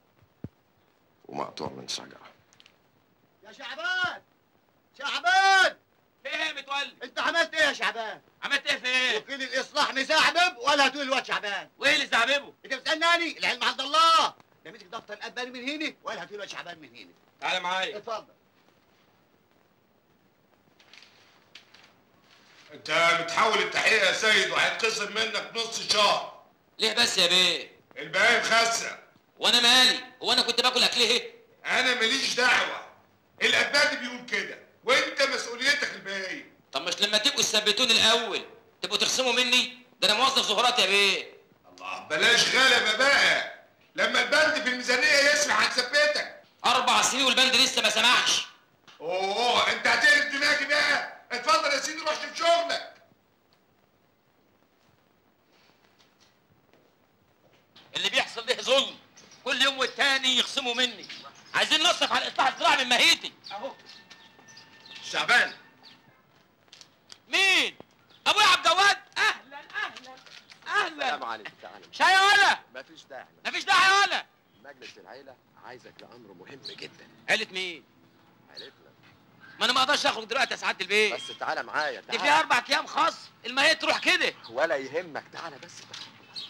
ومقطوع من شجرة. يا شعبان! شعبان! في ايه يا متولي؟ انت عملت ايه يا شعبان؟ عملت ايه في ايه؟ وكيل الاصلاح مزعبب ولا هتقول الواد شعبان؟ وايه اللي زعببه؟ انت بتسالني؟ العلم عند الله. ده مسك دفتر الاباني من هنا ولا هتقول الواد شعبان من هنا. تعالى معايا. اتفضل. انت بتحاول التحقيق يا سيد وهيتخصم منك نص شهر. ليه بس يا بيه؟ الباقي مخسر. وانا مالي؟ هو انا كنت باكل اكل ايه؟ انا ماليش دعوه. الاباني بيقول كده وانت مسؤوليتك الباقيه. طب مش لما تبقوا تثبتوني الاول تبقوا تخصموا مني؟ ده انا موظف زهورات يا بيه. الله بلاش غلبه بقى. لما البند في الميزانيه يسمح هنثبتك. 4 سنين والبند لسه ما سمحش. اوه انت هتقلب دماغي بقى. اتفضل يا سيدي روح شوف شغلك. اللي بيحصل ده ظلم، كل يوم والتاني يخصموا مني. عايزين نصرف على الاصلاح الزراعي من ماهيتي. اهو شعبان. مين؟ ابويا عبد الوهاب. اهلا اهلا اهلا. السلام عليكم. تعالى. شاي يا ولا؟ مفيش داعي. مفيش داعي يا ولا. مجلس العيلة عايزك لأمر مهم جدا. عيلة مين؟ عيلتنا. ما انا ما اقدرش اخرج دلوقتي يا سعاده البيت. بس تعالى معايا. دي فيها 4 ايام خاص، الماهيه تروح كده. ولا يهمك، تعالى بس.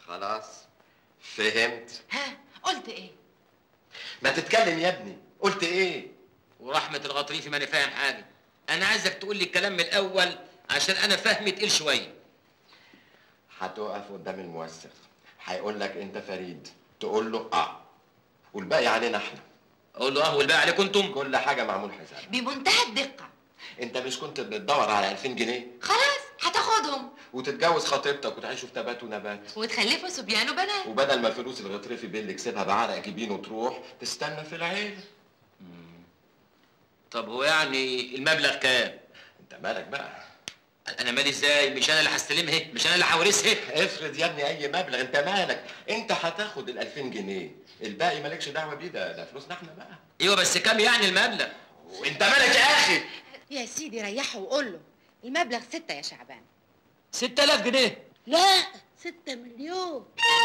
خلاص فهمت. ها قلت ايه؟ ما تتكلم يا ابني، قلت ايه؟ ورحمه الغطريفي ماني فاهم حاجه. انا عايزك تقول لي الكلام من الاول عشان انا فهمي تقيل شويه. هتقف قدام الموثق هيقول لك انت فريد، تقول له اه والباقي علينا احنا. اقول له اه والباقي عليكم انتم؟ كل حاجه معمول حساب. بمنتهى الدقه. انت مش كنت بتدور على 2000 جنيه خلاص هتاخدهم وتتجوز خطيبتك وتعيشوا في تبات ونبات وتخلفوا صبيان وبنات، وبدل ما الفلوس الغطرفي اللي كسبها بعرق جبين وتروح تستنى في العيله. طب هو يعني المبلغ كام؟ انت مالك بقى؟ انا مالي ازاي؟ مش انا اللي هستلمها، مش انا اللي هورثها. افرض يا ابني اي مبلغ، انت مالك؟ انت هتاخد ال 2000 جنيه، الباقي مالكش دعوه بيه، ده فلوسنا احنا بقى. ايوه بس كام يعني المبلغ؟ وانت مالك يا اخي؟ يا سيدي ريحه وقول له المبلغ 6 يا شعبان. 6000 جنيه؟ لا 6 مليون.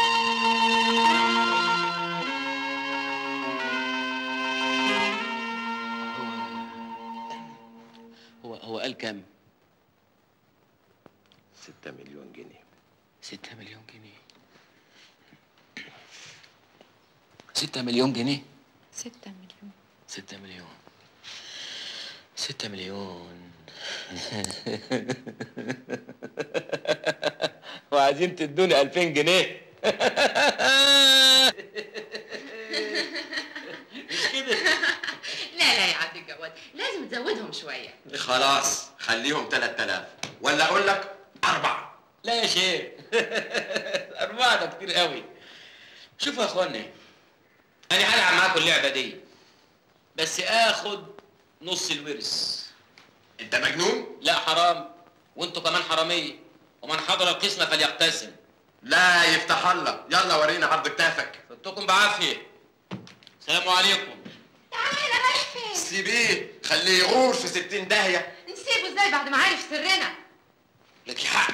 هو قال كام؟ 6 مليون جنيه. 6 مليون جنيه. 6 مليون جنيه؟ 6 مليون. 6 مليون. 6 مليون. وعايزين تدوني 2000 جنيه. مش كده؟ لا يا عبد الجواد، لازم تزودهم شويه. خلاص خليهم 3000 ولا اقول لك 4. لا يا شيخ. 4 ده كتير قوي. شوفوا يا اخواني، انا هلعب معاكم اللعبه دي بس اخد نص الورث. انت مجنون؟ لا حرام، وانتوا كمان حراميه، ومن حضر القسمه فليقتسم. لا يفتح الله، يلا ورينا عرض كتافك. فدتكم بعافيه. السلام عليكم. تعالى رايح فين؟ سيبيه خليه يغور في 60 داهيه. نسيبه ازاي بعد ما عارف سرنا؟ لك حق.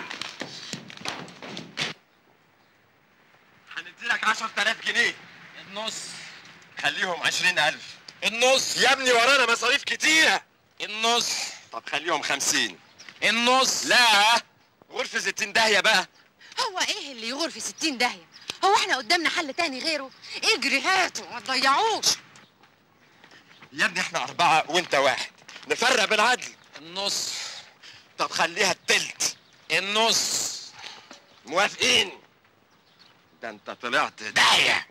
هنديلك 10000 جنيه. النص. خليهم 20000. النص. يا ابني ورانا مصاريف كتيره. النص. طب خليهم 50. النص. لا غرفة 60 داهية بقى. هو ايه اللي يغور في 60 داهية؟ هو احنا قدامنا حل تاني غيره؟ اجري هاته ما تضيعوش. يا ابني احنا 4 وانت 1، نفرق بالعدل. النص. طب خليها التلت. النص. موافقين؟ ده انت طلعت داهية.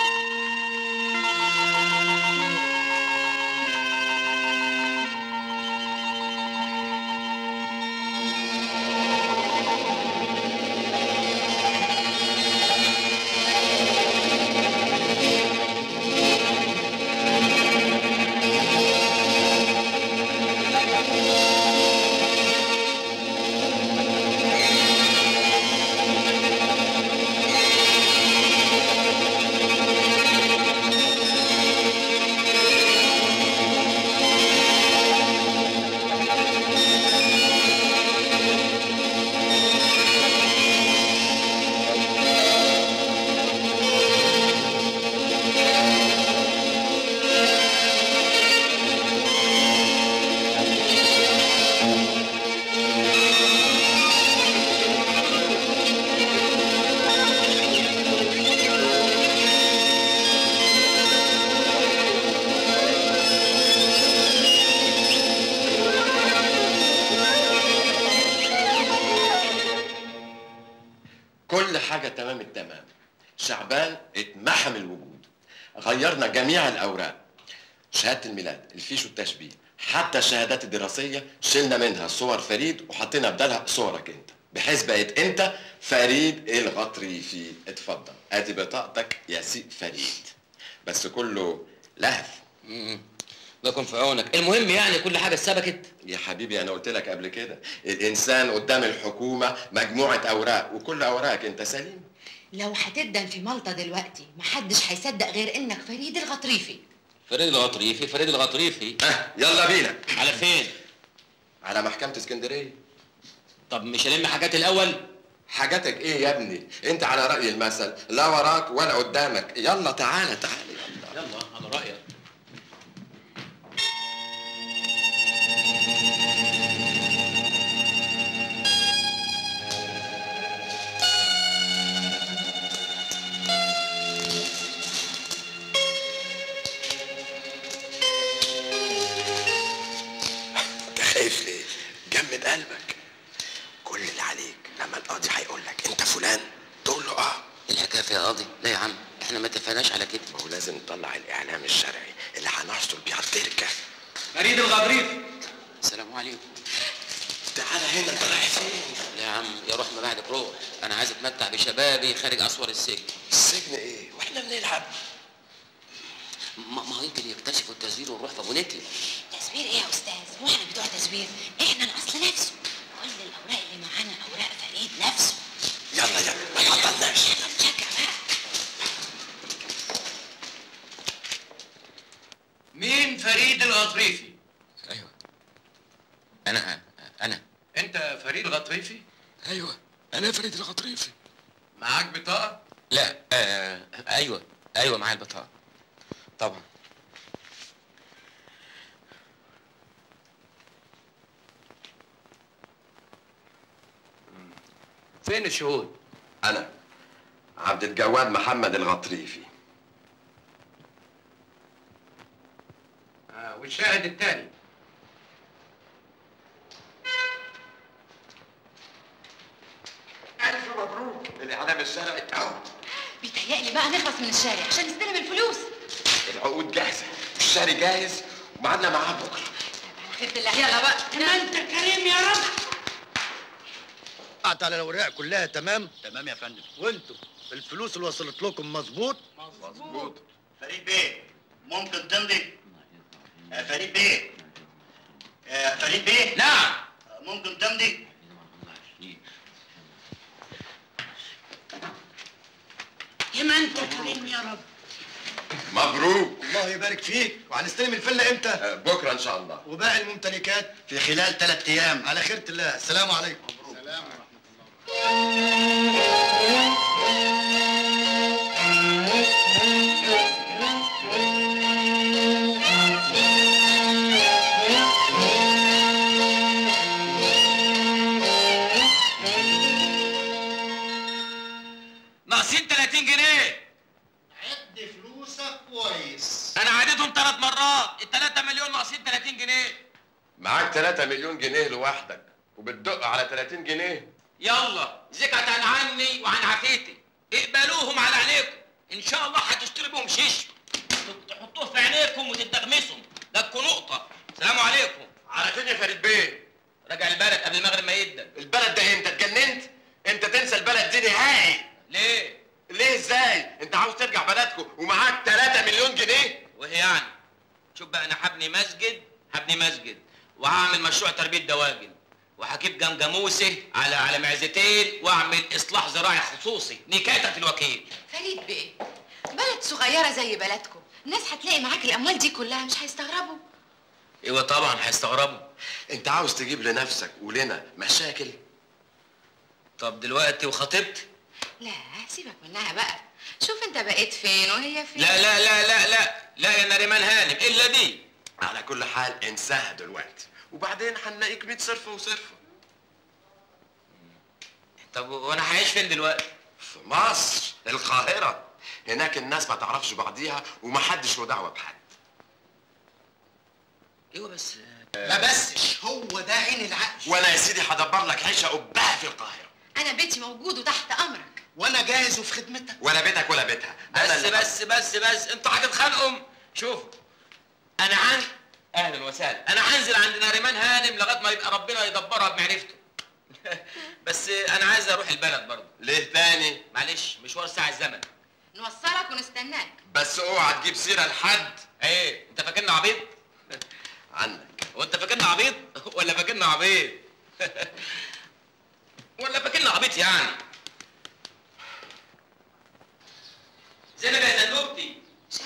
كل حاجة تمام التمام. شعبان اتمحم الوجود. غيرنا جميع الأوراق، شهادة الميلاد، الفيش والتشبيه، حتى الشهادات الدراسية شلنا منها صور فريد وحطينا بدالها صورك انت، بحيث بقيت انت فريد الغطريفي. اتفضل ادي بطاقتك يا سي فريد. بس كله لهف. الله يكون في عونك. المهم يعني كل حاجه اتثبتت. يا حبيبي انا قلت لك قبل كده، الانسان قدام الحكومه مجموعه اوراق وكل اوراقك انت سليم. لو هتدن في مالطا دلوقتي محدش هيصدق غير انك فريد الغطريفي. فريد الغطريفي، فريد الغطريفي. يلا بينا. على فين؟ على محكمه اسكندريه. طب مش هلم حاجاتي الاول؟ حاجاتك ايه يا ابني؟ انت على راي المثل، لا وراك ولا قدامك. يلا تعالى تعالى. يلا على رايك. خايف ليه؟ جمد قلبك. كل اللي عليك لما القاضي هيقول لك انت فلان تقول له اه. الحكايه فيها قاضي؟ لا يا عم احنا ما اتفقناش على كده. ما هو لازم نطلع الاعلام الشرعي اللي هنحصل بيه على التركه. فريد الغضريفي. السلام عليكم. تعالى هنا، انت رايح فين؟ لا يا عم يا روح ما بعدك روح، انا عايز اتمتع بشبابي خارج اسوار السجن. السجن ايه؟ واحنا بنلعب. ما هو يمكن يكتشفوا التزوير ونروح في بونتي. تزوير ايه يا استاذ؟ هو احنا بتوع تزوير؟ احنا الاصل نفسه. كل الاوراق اللي معانا اوراق فريد نفسه. يلا يلا ما تعطلناش. شجع بقى. مين فريد الغطريفي؟ ايوه انا انت فريد الغطريفي؟ ايوه انا فريد الغطريفي. معاك بطاقه؟ لا ايوه معايا البطاقه طبعا. فين الشهود؟ انا عبد الجواد محمد الغطريفي. والشاهد الثاني؟ الف مبروك الاعلام الشرعي اهو. بيتهيألي بقى نخلص من الشارع عشان نستلم الفلوس. العقود جاهزه والشاري جاهز وميعادنا معاه بكره. خير الله. يلا بقى. ما انت كريم يا رب. قعدت على الاوراق كلها تمام؟ تمام يا فندم. وانتوا الفلوس اللي وصلت لكم مظبوط؟ مظبوط. فريد بيه ممكن تمضي؟ فريد بيه. فريد بيه. نعم. ممكن تمضي؟ يا ما انت كريم يا رب. مبروك. الله يبارك فيك. وهنستلم الفيلا امتى؟ بكره ان شاء الله. وباقي الممتلكات في خلال 3 ايام. على خيرة الله. السلام عليكم. السلام ورحمه الله. ناقصين 30 جنيه. عد فلوسك كويس. انا عديتهم 3 مرات، ال3 مليون ناقصين 30 جنيه. معاك 3 مليون جنيه لوحدك وبتدق على 30 جنيه. يلا زكت عني وعن عافيتي، اقبلوهم على عينيكم، ان شاء الله هتشتري بهم شيش تحطوه في عينيكم وتدغمسهم، لكوا نقطة. السلام عليكم. على فين يا فريد بيه؟ راجع البلد قبل المغرب ما يدن. البلد ده انت اتجننت؟ انت تنسى البلد دي نهائي. ليه؟ ليه ازاي؟ انت عاوز ترجع بلدكم ومعاك 3 مليون جنيه؟ وهي يعني شوف بقى، انا هبني مسجد وهعمل مشروع تربية دواجن وهجيب جمجموسه على معزتين واعمل اصلاح زراعي خصوصي نكاتة الوكيل. فريد بيه، بلد صغيرة زي بلدكم، الناس هتلاقي معاك الأموال دي كلها مش هيستغربوا. ايوه طبعا هيستغربوا. انت عاوز تجيب لنفسك ولنا مشاكل؟ طب دلوقتي وخطيبتي؟ لا سيبك منها بقى، شوف انت بقيت فين وهي فين. لا لا لا لا لا لا يا نريمان هانم الا دي. على كل حال انساها دلوقتي وبعدين هنلاقيك 100 صرفه وصرفه. طب وانا هعيش فين دلوقتي؟ في مصر، القاهرة. هناك الناس ما تعرفش بعضيها ومحدش له دعوة بحد. ايوه بس ما بسش، هو ده عين العقل. وانا يا سيدي هدبر لك عيشة قبها في القاهرة. أنا بيتي موجود وتحت أمرك. وانا جاهز وفي خدمتك. ولا بيتك ولا بيتها. بس انتوا هتتخانقوا. شوف انا اهلا وسهلا، انا هنزل عند نريمان هانم لغايه ما يبقى ربنا يدبرها بمعرفته. بس انا عايز اروح البلد برضه. ليه تاني؟ معلش مشوار ساعه الزمن. نوصلك ونستناك. بس اوعى تجيب سيرة لحد. ايه انت فاكرني عبيط؟ عنك. وانت فاكرني عبيط ولا فاكرني عبيط؟ ولا فاكرني عبيط يعني؟ زينب يا زنوبتي.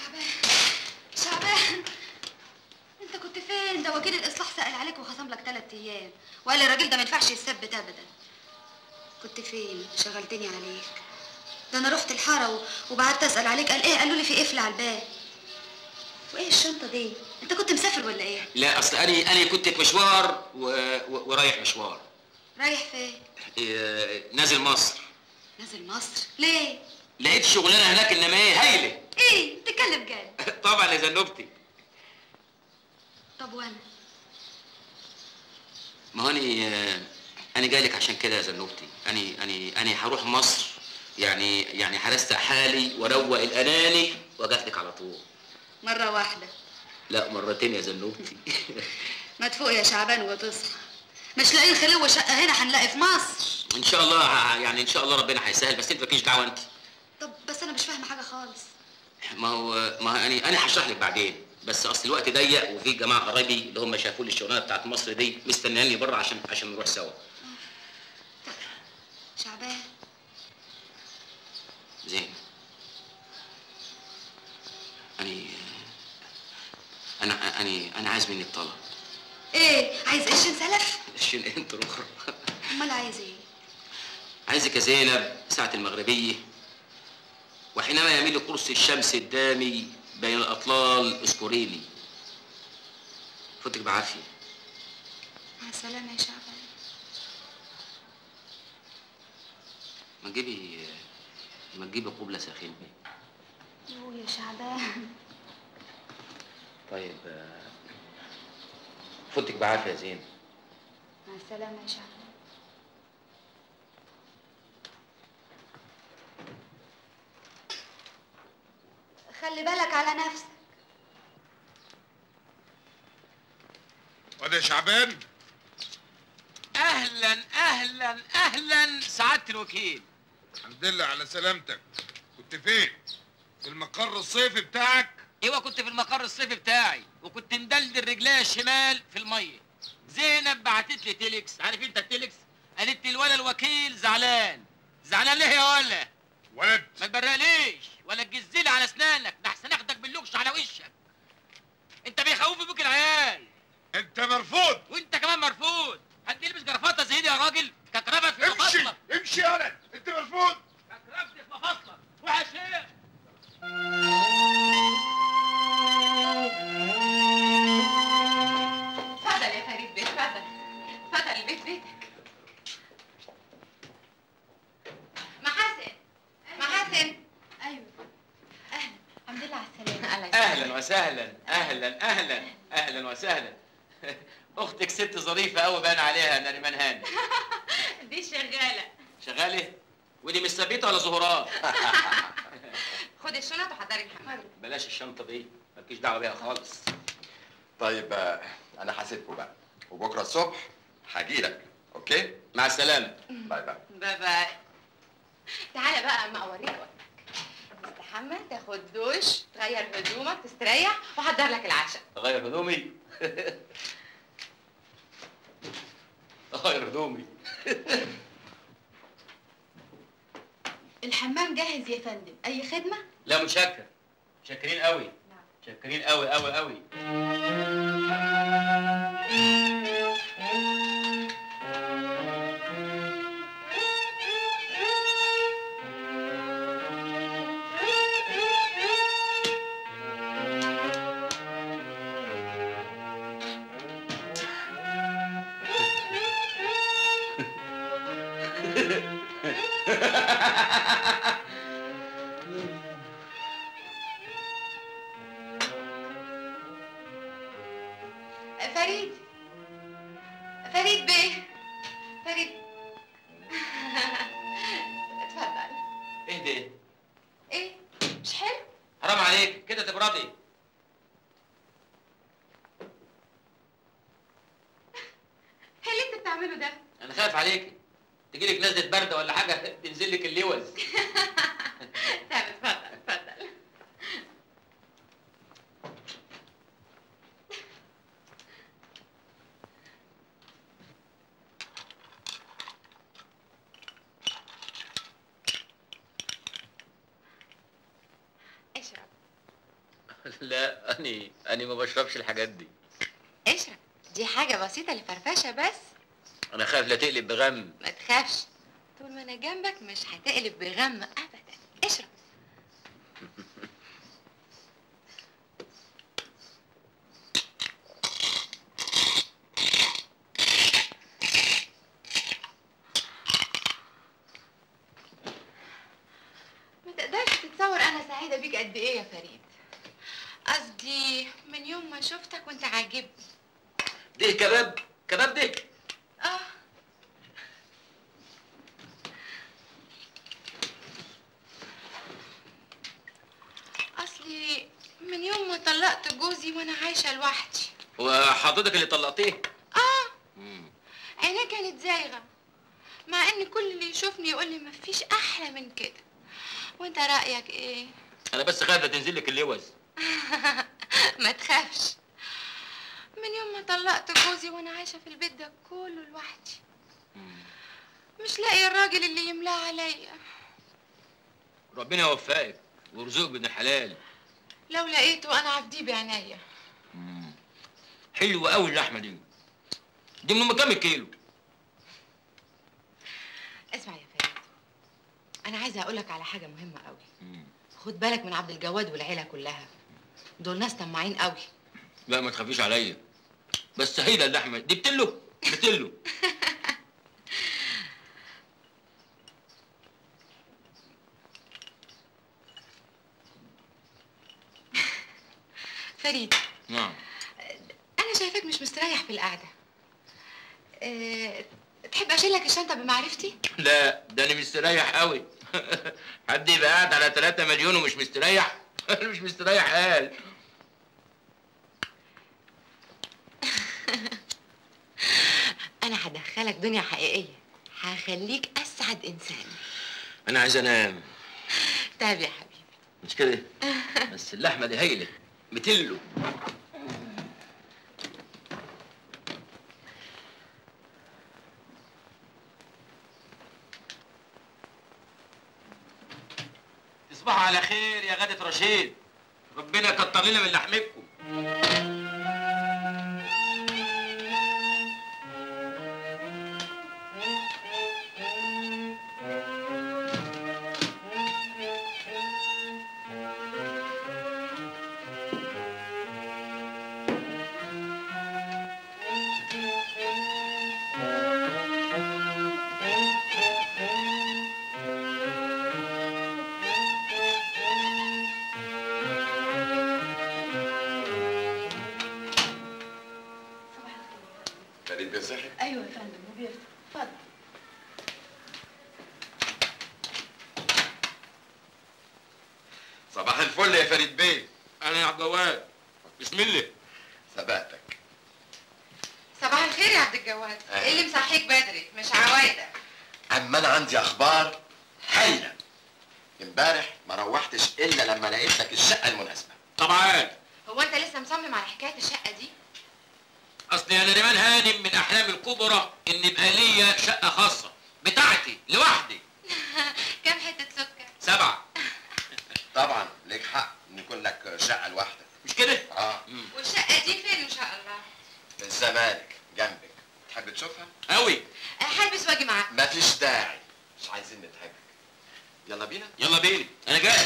شعبان انت كنت فين؟ ده وكيل الاصلاح سأل عليك وخصم لك 3 ايام وقال لي الراجل ده ما ينفعش يثبت ابدا. كنت فين؟ شغلتني عليك. ده انا رحت الحاره وبعدت اسال عليك. قال ايه؟ قالوا لي في قفل على الباب. وايه الشنطه دي؟ انت كنت مسافر ولا ايه؟ لا اصل انا كنت في مشوار ورايح مشوار. رايح فين؟ نازل مصر. نازل مصر؟ ليه؟ لقيت شغلانه هناك انما ايه هايله. ايه؟ تتكلم جد؟ طبعا يا زنوبتي. طب وانا؟ ما هو أنا جاي لك عشان كده يا زنوبتي. أنا هروح مصر، يعني هرستق حالي واروق الأناني وأجات لك على طول. مرة واحدة؟ لا مرتين يا زنوبتي. ما تفوق يا شعبان وتصحى، مش لاقيين خلوة شقة هنا هنلاقي في مصر. إن شاء الله، يعني إن شاء الله ربنا هيسهل، بس أنت مالكيش دعوة أنت. طب بس أنا مش فاهمة حاجة خالص. ما هو أنا هشرح لك بعدين، بس أصل الوقت ضيق وفي جماعة قرايبي اللي هم شافوا لي الشغلانة بتاعت مصر دي مستنياني بره عشان نروح سوا. شعبان. زين. أنا عايز منك طلب. إيه؟ عايز قرشين سلف؟ قرشين أنت أخرى. أمال عايز إيه؟ عايزك يا زينب ساعة المغربية، وحينما يميل قرص الشمس الدامي بين الأطلال اذكريني. فوتك بعافية. مع السلامة يا شعبان. ما تجيبي قبلة ساخنة. يو يا شعبان. طيب فوتك بعافية يا زين. مع السلامة يا شعبان. خلي بالك على نفسك. وده شعبان. اهلا اهلا اهلا سعاده الوكيل. الحمد لله على سلامتك. كنت فين؟ في المقر الصيفي بتاعك؟ ايوه كنت في المقر الصيفي بتاعي، وكنت مدلدل رجليا الشمال في الميه. زينب بعتت لي تيلكس، عارف انت التيلكس؟ قالت لي الولا الوكيل زعلان. زعلان ليه يا ولا؟ ولد ما تبرقليش ولا تجزلي على اسنانك، ده احسن اخدك باللوكش على وشك. انت بيخوفوا بيك العيال. انت مرفوض. وانت كمان مرفوض. حد يلبس جرافطه زي دي يا راجل؟ ككرفت في مفاصلك. امشي يا ولد، انت مرفوض. ككرفت في مفاصلك. روح يا شيخ. اتفضل يا فريد بيه، اتفضل. اتفضل البيت بيتك. محاسن. ايوه. اهلا. الحمد لله على السلامة. اهلا وسهلا اهلا اهلا اهلا وسهلا. اختك ست ظريفه قوي باين عليها نريمان هاني. دي شغالة. شغاله؟ ودي مش ثبيته ولا زهرات؟ خد الشنط وحضري الحمام. بلاش الشنطه دي، مالكيش دعوه بيها خالص. طيب انا هسيبكم بقى، وبكره الصبح هجيلك. اوكي؟ مع السلامه. باي باي. باي باي. تعالى بقى اما اوريك وقتك. تستحمى، تاخد دوش، تغير هدومك، تستريح، واحضر لك العشاء. اغير هدومي؟ اغير هدومي. الحمام جاهز يا فندم، اي خدمه؟ لا متشكر. شاكرين قوي. شاكرين قوي قوي قوي. فريد. فريد بيه. فريد. اتفضل. اهدي. ايه؟ مش حلو؟ حرام عليك كده تبردي. ايه اللي انت بتعمله ده؟ انا خايف عليك تجيلك نزله برد ولا حاجه تنزل لك اللوز. طيب اتفضل اتفضل. اشرب. لا أنا ما بشربش الحاجات دي. اشرب، دي حاجة بسيطة لفرفشة بس. أنا خايف لا تقلب بغم. ما تخافش، طول ما أنا جنبك مش هتقلب بغم أبدا. اشرب. ما تقدرش تتصور أنا سعيدة بيك قد إيه يا فريد. قصدي من يوم ما شفتك وأنت عاجبني. ده كباب ده. طلقت جوزي وانا عايشه لوحدي. وحضرتك اللي طلقتيه؟ عينيه كانت زايغه، مع ان كل اللي يشوفني يقول لي مفيش احلى من كده. وانت رايك ايه؟ انا بس خايفه تنزل لك اللوز. ما تخافش، من يوم ما طلقت جوزي وانا عايشه في البيت ده كله لوحدي، مش لاقي الراجل اللي يملاه عليا. ربنا يوفقك ويرزقك بابن الحلال. لو لقيته انا عبديه بعينيا. حلوه قوي اللحمه دي. دي من كام كيلو؟ اسمع يا فريد، انا عايزه اقول لك على حاجه مهمه قوي. خد بالك من عبد الجواد والعيله كلها، دول ناس طماعين قوي. لا ما تخافيش عليا، بس هيدا اللحمه دي بتلو. فريد. نعم. انا شايفاك مش مستريح في القعده. تحب اشيل لك الشنطه بمعرفتي؟ لا ده انا مستريح قوي. حد يبقى قاعد على 3 مليون ومش مستريح؟ انا مش مستريح قال. انا هدخلك دنيا حقيقيه، هخليك اسعد انسان. انا عايز انام. طيب يا حبيبي. مش كده؟ بس اللحمه دي هايله بتلو. تصبحوا على خير يا غادة رشيد، ربنا يكتر لنا من لحمكم. فريد بيصحي؟ ايوه يا فندم، هو بيفتح. اتفضل. صباح الفل يا فريد بيه. انا يا عبد الجواد. بسم الله. سبقتك. صباح الخير يا عبد الجواد. ايه اللي مصحيك بدري؟ مش عوايدك. اما انا عندي اخبار هايله. امبارح ما روحتش الا لما لقيت لك الشقه المناسبه. طبعا. هو انت لسه مصمم على حكايه الشقه دي؟ اصلي انا ريمان هانم من احلامي الكبرى ان يبقى ليا شقه خاصه بتاعتي لوحدي. كم حته سكر؟ 7. طبعا ليك حق ان يكون لك شقه لوحدك. مش كده؟ والشقه دي فين ان شاء الله؟ في الزمالك جنبك. تحب تشوفها؟ قوي. هلبس واجي معاك. مفيش داعي، مش عايزين نتهجج. يلا بينا؟ يلا بينا، انا جاهز.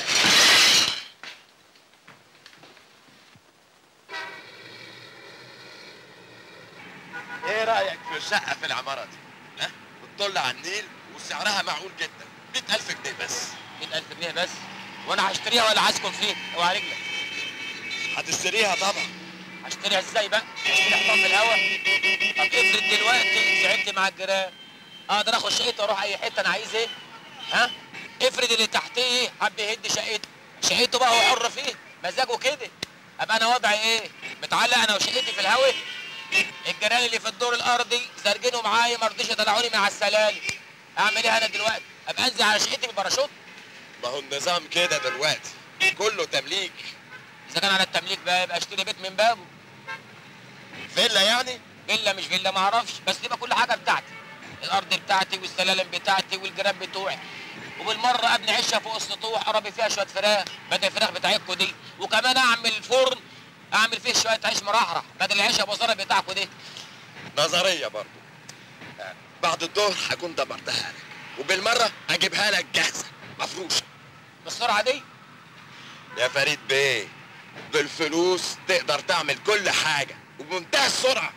ايه رايك في الشقه في العماره دي؟ ها؟ بتطل على النيل وسعرها معقول جدا، 100,000 جنيه بس. 100,000 جنيه بس؟ وانا هشتريها ولا هسكن فيها؟ اوعى رجلك. هتشتريها طبعا. هشتريها ازاي بقى؟ هشتري حطام في الهوا؟ طب افرض دلوقتي زعلت مع الجيران، اقدر اخد شقتي واروح اي حته انا عايز ايه؟ ها؟ افرض اللي تحتيه حب يهد شقته بقى هو حر فيه، مزاجه كده. ابقى انا وضعي ايه؟ متعلق انا وشقتي في الهوا؟ الجيران اللي في الدور الارضي سارجينه معايا ما رضيش يطلعوني مع السلالم. اعمل ايه انا دلوقتي؟ ابقى انزل على شقتي بالباراشوت؟ ما هو النظام كده دلوقتي، كله تمليك. اذا كان على التمليك بقى يبقى اشتري بيت من بابه. فيلا يعني؟ فيلا مش فيلا ما اعرفش، بس يبقى كل حاجه بتاعتي. الارض بتاعتي والسلالم بتاعتي والجيران بتوعي. وبالمره ابني عشه فوق السطوح اربي فيها شويه فراخ بدل الفراخ بتاعتكم دي، وكمان اعمل فرن اعمل فيه شويه عيش مرحرح بدل العيش ابو زرع بتاعكم دي. نظريه برضه. بعد الظهر هكون دبرتها لك، وبالمره اجيبها لك جاهزه مفروشه. بالسرعه دي؟ يا فريد بيه، بالفلوس تقدر تعمل كل حاجه وبمنتهى السرعه.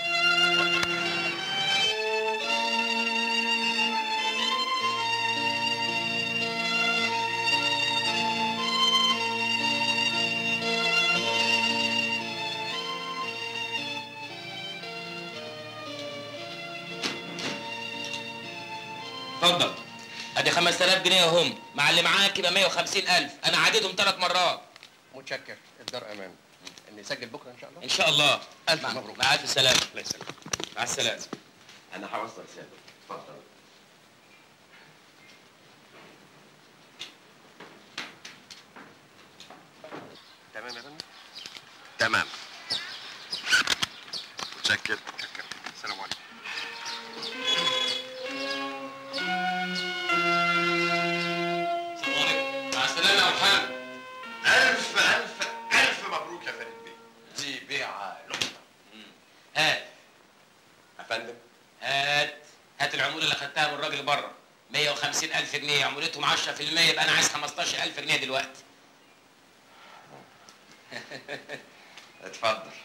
اتفضل. ادي 5000 جنيه اهم، مع اللي معاك يبقى 150,000، انا عديتهم 3 مرات. متشكر، الدار امان. نسجل بكره ان شاء الله. ان شاء الله. الف مبروك. مع الف سلامه. الله يسلمك. مع السلامه. انا هوصل رساله. اتفضل. تمام يا فندم؟ تمام. متشكر. السلام عليكم. مع السلامه يا محمد. الف الف الف مبروك يا فريد بيه. دي بيعه لقطه. هات يا فندم. هات العموله اللي خدتها من الراجل بره. 150,000 جنيه، عمولتهم 10%، يبقى انا عايز 15,000 جنيه دلوقتي. اتفضل.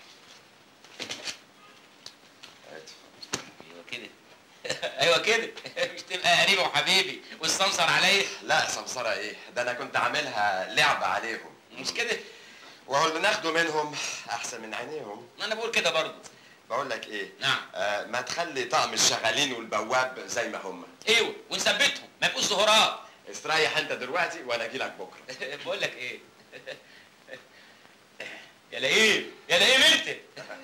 ايوه كده. ايوه كده. مش تبقى قريبي وحبيبي والسمسر عليا؟ لا سمسرة ايه؟ ده انا كنت عاملها لعبة عليهم. مش كده؟ وهو اللي ناخده منهم احسن من عينيهم. ما انا بقول كده برضه. بقول لك ايه؟ نعم. ما تخلي طقم الشغالين والبواب زي ما هم. ايوه ونثبتهم ما يبقوش ظهورات. استريح انت دلوقتي وانا اجي لك بكره. بقول لك ايه؟ يا لئيم يا لئيم انت.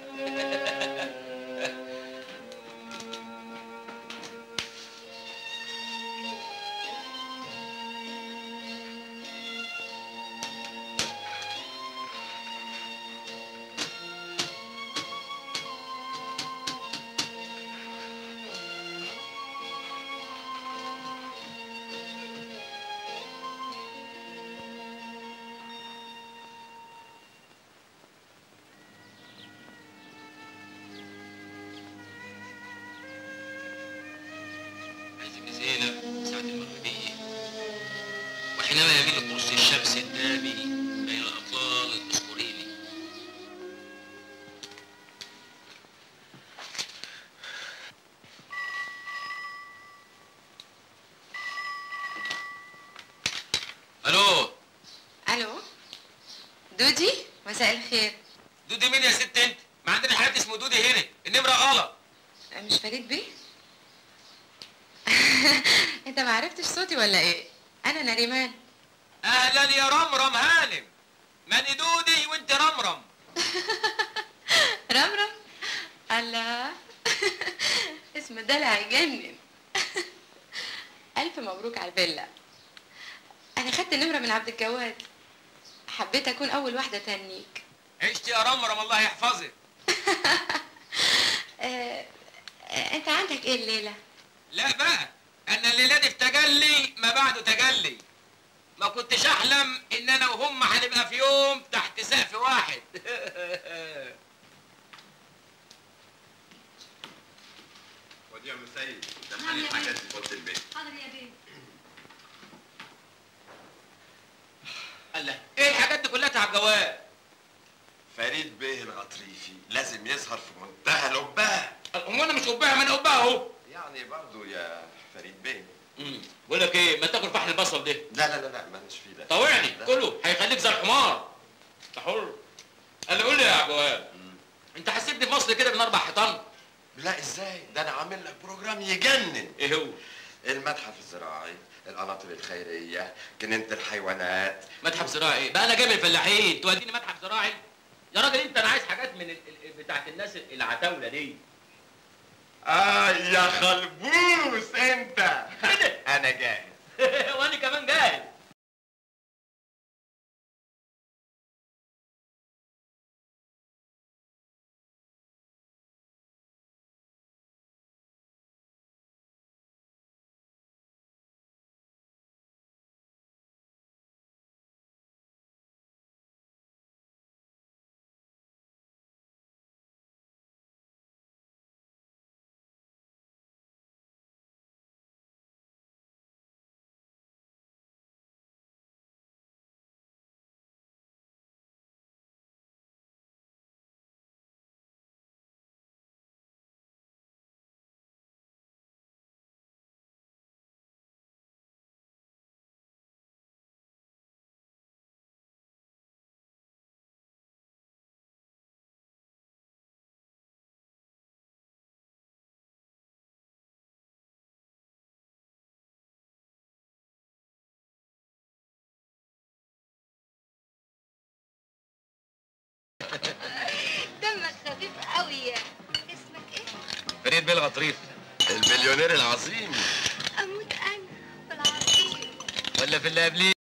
زينب ساعة المغربية، وحينما يميل قرص الشمس الدامي بين الأطلال اذكريني. ألو. الو دودي، مساء الخير. دودي مين يا ست انت؟ ما عندنا حد اسمه دودي هنا، النمرة غلط. مش فريد بيه؟ انت ما عرفتش صوتي ولا ايه؟ انا نريمان. اهلا يا رمرم هانم. ماني دودي وانت رمرم. رمرم؟ الله. اسم دلع يجنن. الف مبروك على الفيلا. انا خدت النمره من عبد الجواد، حبيت اكون اول واحده تهنيك. عشت يا رمرم الله يحفظك. انت عندك ايه الليله؟ لا بقى، انا الليله دي في تجلي ما بعده تجلي. ما كنتش احلم ان انا وهم هنبقى في يوم تحت سقف واحد. ودي يا مسيد دخلي الحاجات في اوضه البيت. حاضر يا بيه. الله، ايه الحاجات دي كلها على الجواب؟ فريد بيه الغطريفي لازم يظهر في منتهى الأبهة. امال انا مش أبهة؟ ما انا أبهة اهو. يعني برضه يا فريد بيه. بقول لك ايه، ما تاكل فحل البصل ده. لا ماليش فيه ده. طوعني كله هيخليك زي الحمار. انت حر. قال قول لي يا عبواب، انت حسيبني في مصر كده من 4 حيطان؟ لا ازاي؟ ده انا عامل لك بروجرام يجنن. ايه هو؟ المتحف الزراعي، القناطر الخيريه، جنينه الحيوانات. متحف زراعي ايه؟ بقى انا جاي من الفلاحين توديني متحف زراعي؟ يا راجل انت، انا عايز حاجات من بتاعت الناس العتاوله دي. يا خلبوس انت. انا جاهز. وانا كمان جاهز. سيد بيه الغطريف. المليونير العظيم. اموت انا بالعظيم. ولا في اللي قبليه؟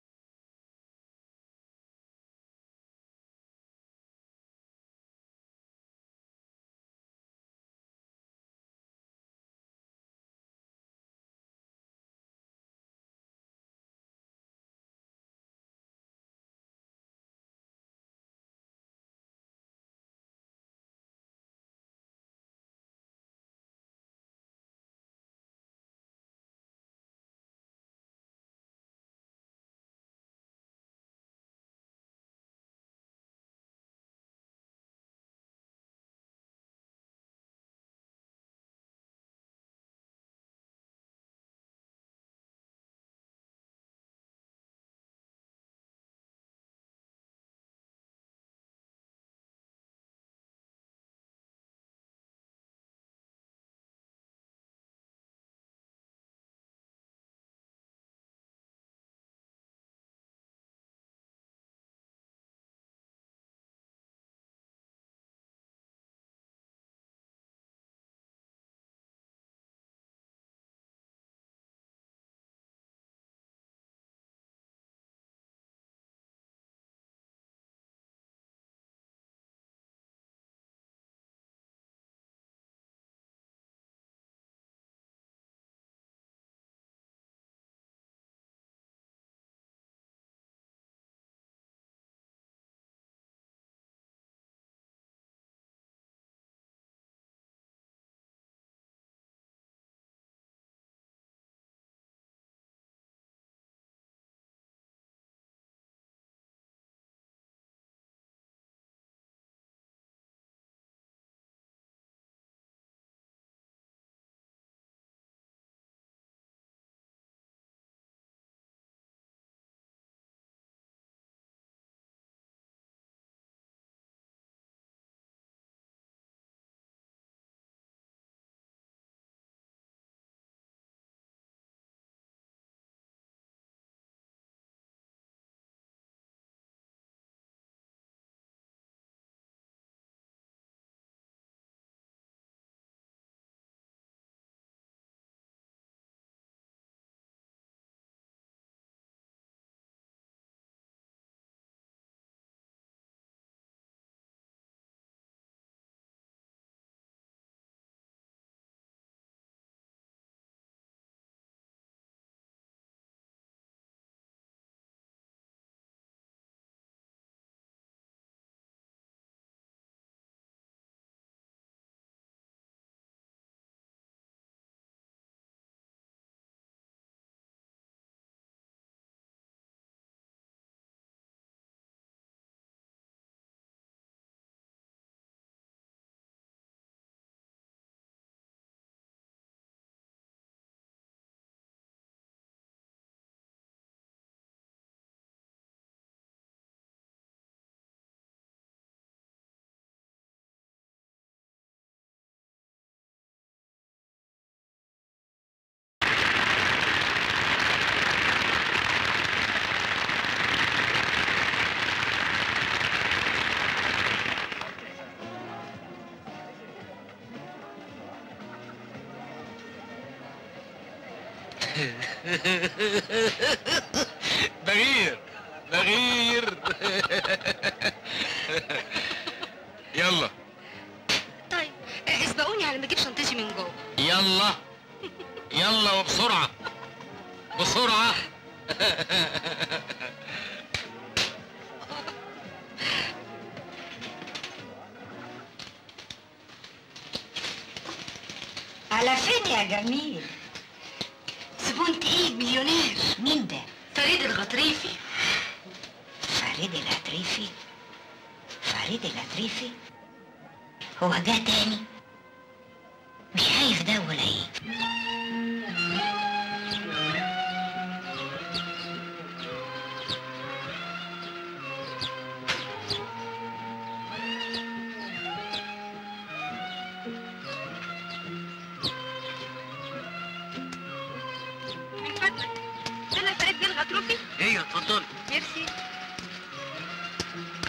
بغير بغير. يلا طيب اسبقوني على ما اجيب شنطتي من جوه. يلا يلا وبسرعة بسرعة. على فين يا جميل؟ زبون تقيل مليونير. مين ده؟ فريد الغطريفي. فريد الغطريفي؟ فريد الغطريفي؟ هو جه تاني؟ مش عايز ده ولا ايه؟ من فضلك ده فريد بيه الغطريفي؟ ايوه اتفضلي. ميرسي.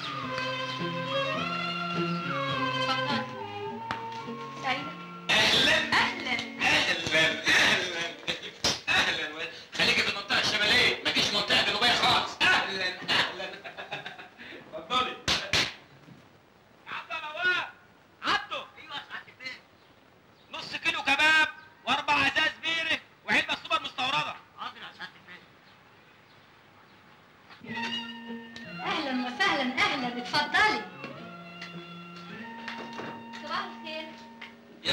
سعيدة. اهلا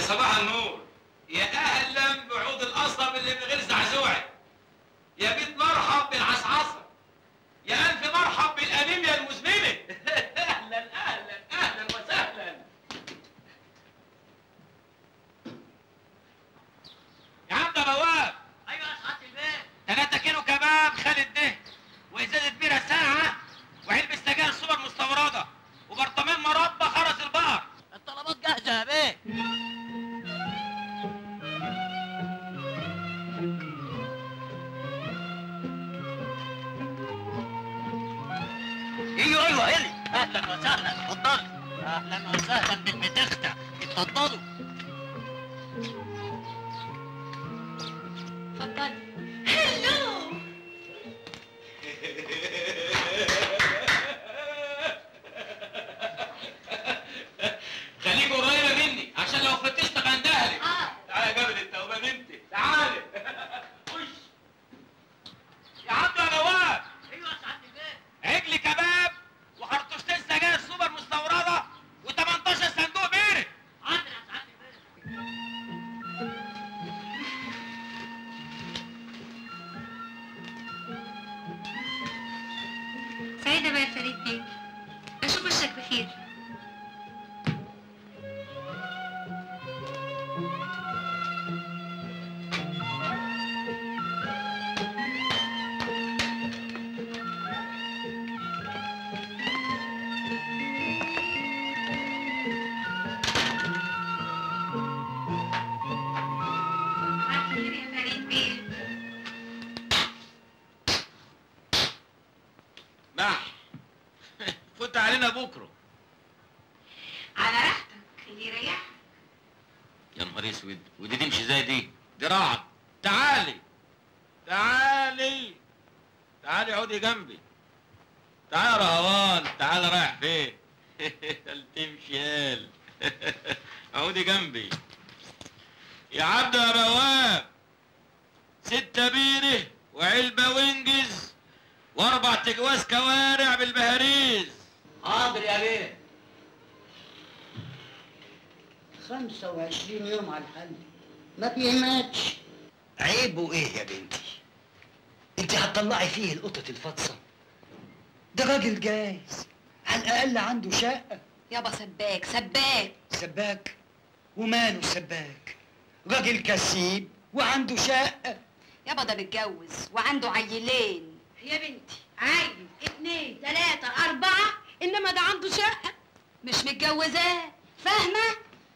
صباح النور. يا اهلا بعود القصب اللي من غير زعزوعه. يا بيت مرحب بالعصعصه. يا الف مرحب بالانيميا المزمنه. اهلا اهلا اهلا وسهلا. يا عم ده بواب. ايوه يا سعاده البيت. 3 كيلو كباب خالد ده، وازازه بيره ساعه، وعلبه سجاير سوبر مستورده، وبرطمان مربى خرس البقر. الطلبات جاهزه يا بيه. ايوه الي. اهلا وسهلا اتفضلي. اهلا وسهلا بالمتختة، اتفضلوا. اتفضلي. هلو. خليك قريبه مني عشان لو فتشتك هندهلك. تعالى يا جبل التوبه بنتي، تعالى. خش يا عبد يا نواب. ايوه يا سعاده البيت. عجل كباب وخرطوشتين سجاير سوبر مستورده و18 صندوق بيرك. حاضر يا سعاده البيت. سعيدة بقى يا فريد بيه. أشوف وشك بخير. خير يا فريد بيه. مح فوت علينا بكره. على راحتك اللي يريحك. يا نهار اسود، ودي تمشي زي دي؟ دي رعد. تعالي تعالي تعالي اقعدي جنبي. تعالي يا رهوان، تعالي رايح فين؟ قال تمشي قال. اقعدي جنبي يا عبد يا رواب. 6 بيره وعلبه وينجز و4 تجواز كوارع بالبهاريز. حاضر يا بيه. 25 يوم على الحل ما بيهمتش. عيبه ايه يا بنتي؟ انت هتطلعي فيه القطة الفطسة؟ ده راجل جايز، على الأقل عنده شقة. يابا سباك سباك. سباك؟ وماله السباك؟ راجل كسيب وعنده شقة. يابا ده متجوز وعنده عيلين. يا بنتي عيل 2 3 4 انما ده عنده شقه. مش متجوزاه، فاهمه؟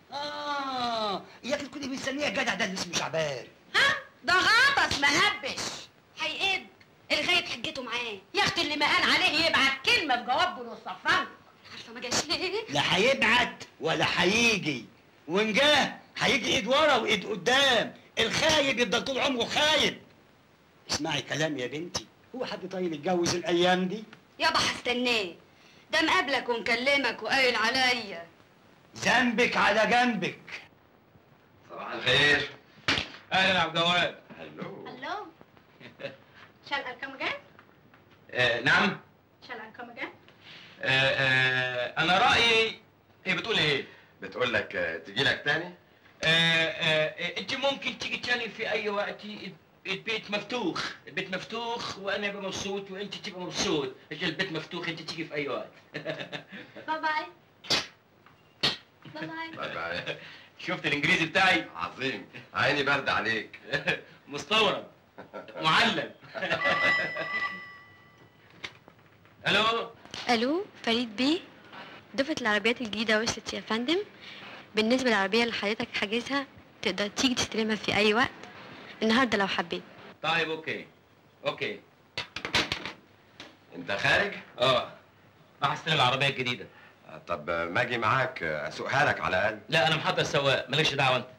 يا اخي كنت مستنيه الجدع ده اللي اسمه شعبان. ها ده غطس مهبش. هيقب الغايب حجته معاه. يا اختي اللي ما قال عليه يبعت كلمه بجواب بالصفر. عارفه ما جاش ليه؟ لا هيبعت ولا هيجي، وان جه هيجي ايد ورا وايد قدام. الخايب يفضل طول عمره خايب. اسمعي كلام يا بنتي، هو حد طايل يتجوز الايام دي؟ يابا هستناه، ده مقابلك ومكلمك وقايل عليا. ذنبك على جنبك. صباح الخير. اهلا يا عبد الجواد. هلو. Hello. Shall I come again? نعم. Shall I come again? انا رايي. هي بتقول ايه؟ بتقول لك تجي لك تاني؟ انت ممكن تيجي تاني في اي وقت. البيت مفتوح، البيت مفتوح وانا ابقى مبسوط وانت تبقى مبسوط. عشان البيت مفتوح انت تيجي في اي وقت. باي باي. باي باي. باي باي. شفت الانجليزي بتاعي؟ عظيم، عيني برد عليك. مستورد معلم. الو. الو فريد بيه، دفعة العربيات الجديدة وصلت يا فندم. بالنسبة للعربية اللي حضرتك حاجزها تقدر تيجي تستلمها في أي وقت النهارده لو حبيت. طيب اوكي. اوكي. انت خارج؟ راح استلم العربية الجديدة. طب ما اجي معاك اسوقها لك على الاقل؟ لا انا محضر سواق، مالكش دعوة انت.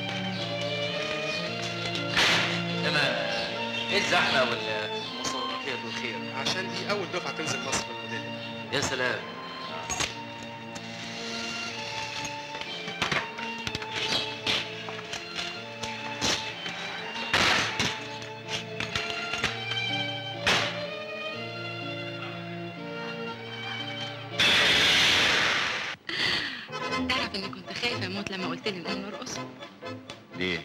ايه الزحمه والمصورات يا ابو الخير؟ عشان دي اول دفعه تنزل مصر بالموديل ده. يا سلام. تعرف اني كنت خايفه اموت لما قلت لي نقوم نرقص؟ ليه؟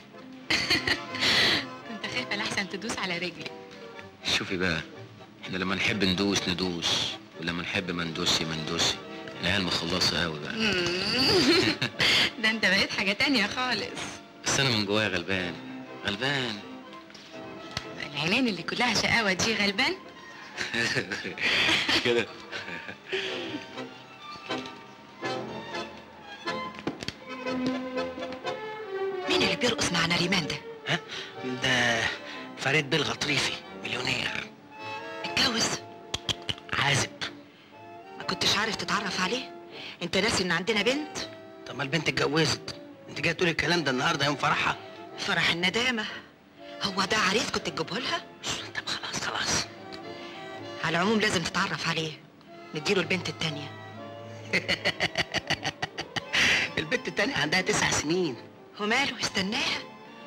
كنت خايفه لحسن تدوس على رجلي. شوفي بقى، احنا لما نحب ندوس ولما نحب ما ندوسي. احنا عيال مخلصه قوي بقى. ده انت بقيت حاجه تانية خالص. بس انا من جوايا غلبان. العينين اللي كلها شقاوه دي غلبان. مش كده؟ مين اللي بيرقص مع نريمان ده؟ ها؟ ده فريد بيه الغطريفي، مليونير. اتجوز؟ عازب. ما كنتش عارف تتعرف عليه؟ انت ناسي ان عندنا بنت؟ طب ما البنت اتجوزت، انت جاي تقولي الكلام ده النهارده يوم فرحها؟ فرح الندامه. هو ده عريس كنت تجيبه لها؟ طب خلاص. على العموم لازم تتعرف عليه، نديله البنت التانية. البنت التانية عندها 9 سنين. وماله، استناها.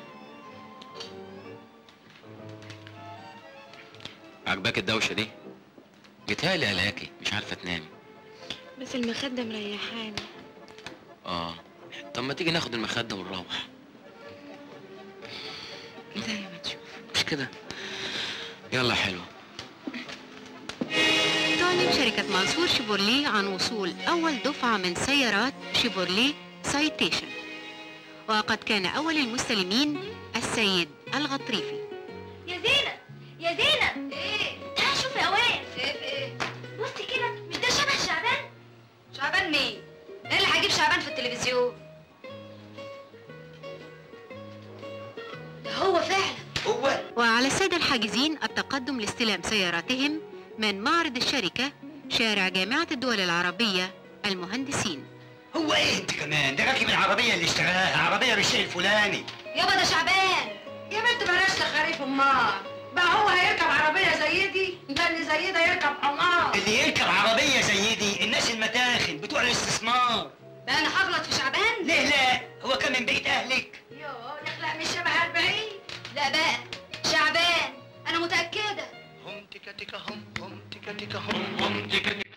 عجباك الدوشه دي؟ جيتهالي قلقاكي مش عارفه تنامي. بس المخدة مريحاني. طب ما تيجي ناخد المخده ونروح. زي ما تشوف. مش كده؟ يلا حلوه. تعلن شركة منصور شيفورليه عن وصول أول دفعة من سيارات شيفورليه سايتيشن، وقد كان أول المستلمين السيد الغطريفي. يا زينب يا زينب، ايه؟ تعالي شوفي يا وائل. ايه؟ بصي كده، مش ده شبه شعبان؟ شعبان مين؟ ايه اللي هجيب شعبان في التلفزيون؟ ده هو فعلا. وعلى السادة الحاجزين التقدم لاستلام سياراتهم من معرض الشركة، شارع جامعة الدول العربية، المهندسين. هو ايه انت كمان؟ ده راكب العربية اللي اشتراها، عربية بالشيء الفلاني. يابا ده شعبان. يا بنت بلاش تخاريف امال. بقى هو هيركب عربية زي دي؟ ده اللي زي ده يركب حمار. اللي يركب عربية زي دي الناس المتاخن بتوع الاستثمار. ده انا هغلط في شعبان؟ ليه لا؟ هو كان من بيت اهلك. يوه يخلق مش شبه 40. لا بقى شعبان، انا متأكدة. هم تكا تكا هم تكا تكا هم تكا تكا.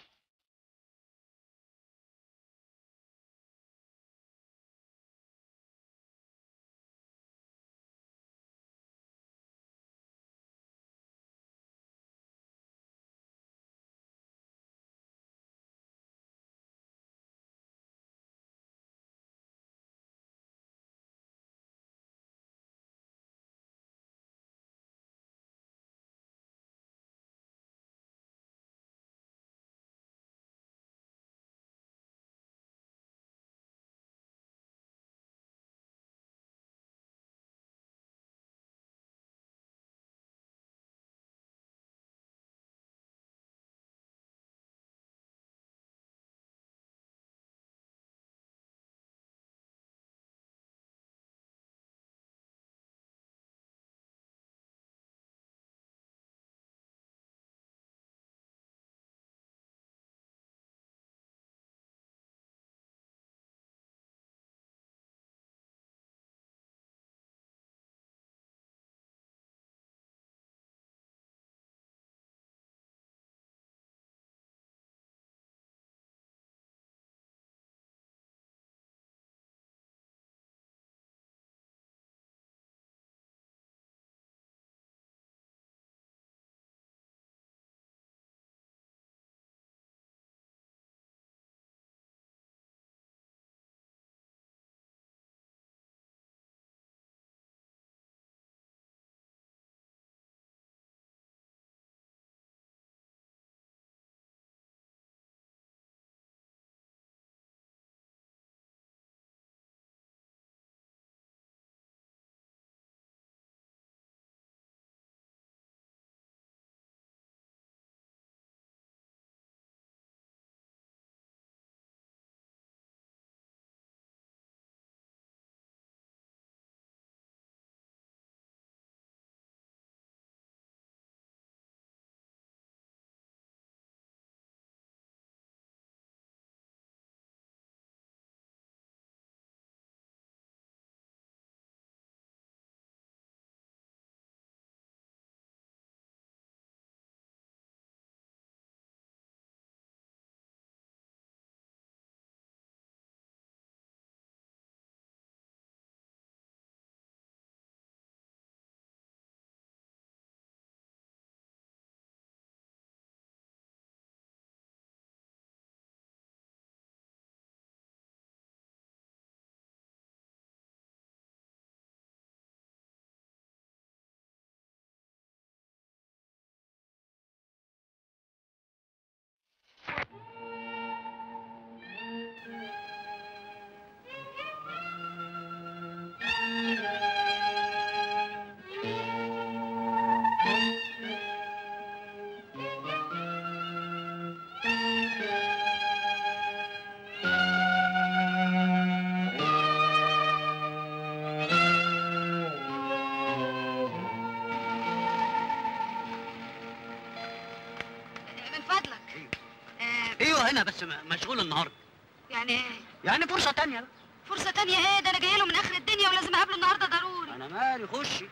هو هنا بس مشغول النهارده. يعني ايه؟ يعني فرصه تانية بقى. فرصه تانية ايه؟ ده انا جايه له من اخر الدنيا ولازم اقابله النهارده ضروري. انا مالي، خشي.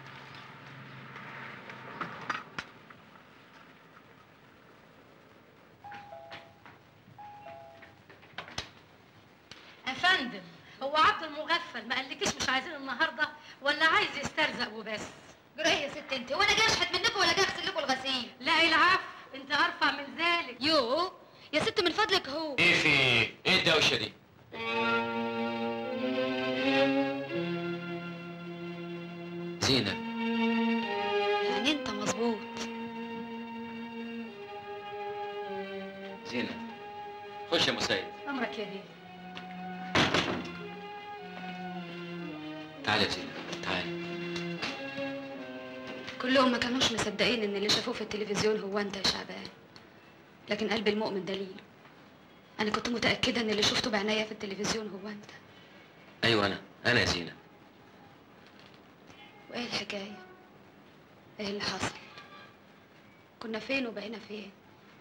يا فندم، هو عبد المغفل ما قالكيش مش عايزين النهارده ولا عايز يسترزق وبس؟ جرى يا ست انت، وانا جاي اشحت منكم ولا جاي اغسل لكم الغسيل؟ لا العفو، انت ارفع من ذلك. يو يا ست من فضلك هو. ايه في ايه الدوشه دي؟ زينب. يعني انت مظبوط. زينب خش يا مسيد. امرك يا بيه. تعالي يا زينب تعالي. كلهم ما كانوش مصدقين ان اللي شافوه في التلفزيون هو انت يا شعبان، لكن قلب المؤمن دليل. انا كنت متاكده ان اللي شفته بعناية في التلفزيون هو انت. ايوه انا يا زينب. وايه الحكايه؟ ايه اللي حصل؟ كنا فين وبقينا فين؟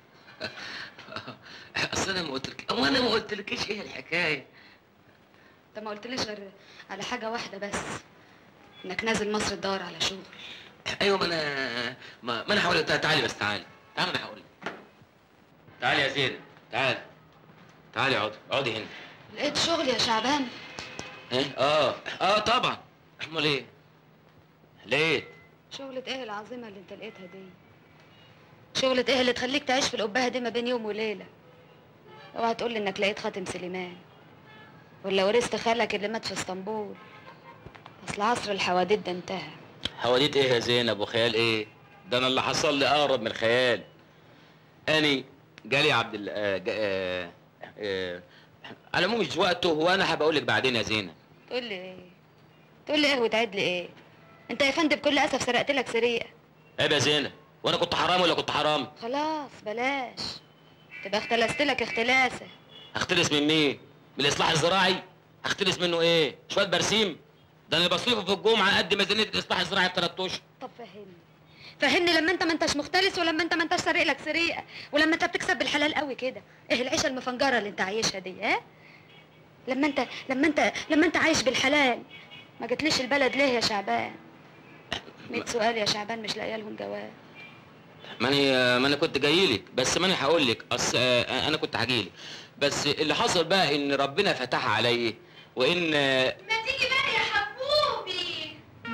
اصل انا ما قلتلكيش ايه الحكايه. انت ما قلتليش غير على حاجه واحده بس، انك نازل مصر تدور على شغل. ايوه ما انا هقول لك. تعالي بس تعالي انا هقول لك. تعالي يا زينب تعالي اقعدي هنا. لقيت شغل يا شعبان؟ ايه؟ طبعا. امال ايه؟ لقيت شغلة ايه العظيمة اللي انت لقيتها دي؟ شغلة ايه اللي تخليك تعيش في القبهة دي ما بين يوم وليلة؟ اوعى تقول لي انك لقيت خاتم سليمان ولا ورثت خالك اللي مات في اسطنبول. اصل عصر الحواديت ده انتهى. حواديت ايه يا زينب وخيال ايه؟ ده انا اللي حصل لي اقرب من الخيال. اني جالي عبد على العموم مش وقته، وانا هبقول لك بعدين يا زينب. تقول لي ايه؟ تقول لي ايه وتعد لي ايه؟ انت يا فندم بكل اسف سرقت لك سرقه. عيب يا زينب، وانا كنت حرامي ولا كنت حرامي؟ خلاص بلاش، تبقى اختلست لك اختلاسه. هختلس من مين؟ من الاصلاح الزراعي؟ هختلس منه ايه؟ شويه برسيم؟ ده انا بصرفه في الجمعه قد ميزانيه الاصلاح الزراعي ب3 اشهر. طب فهمني لما انت ما انتش مختلس ولما انت ما انتش سارق لك سرقه ولما انت بتكسب بالحلال قوي كده. ايه العيشه المفنجره اللي انت عايشها دي؟ ها؟ لما انت عايش بالحلال ما جتليش البلد ليه يا شعبان؟ 100 سؤال يا شعبان مش لاقيه لهم جواب. ما انا كنت جاي لك، بس ما انا هقول لك. اصل انا كنت هاجي لك، بس اللي حصل بقى ان ربنا فتح عليا وان ما تيجي بقى يا حبوبي.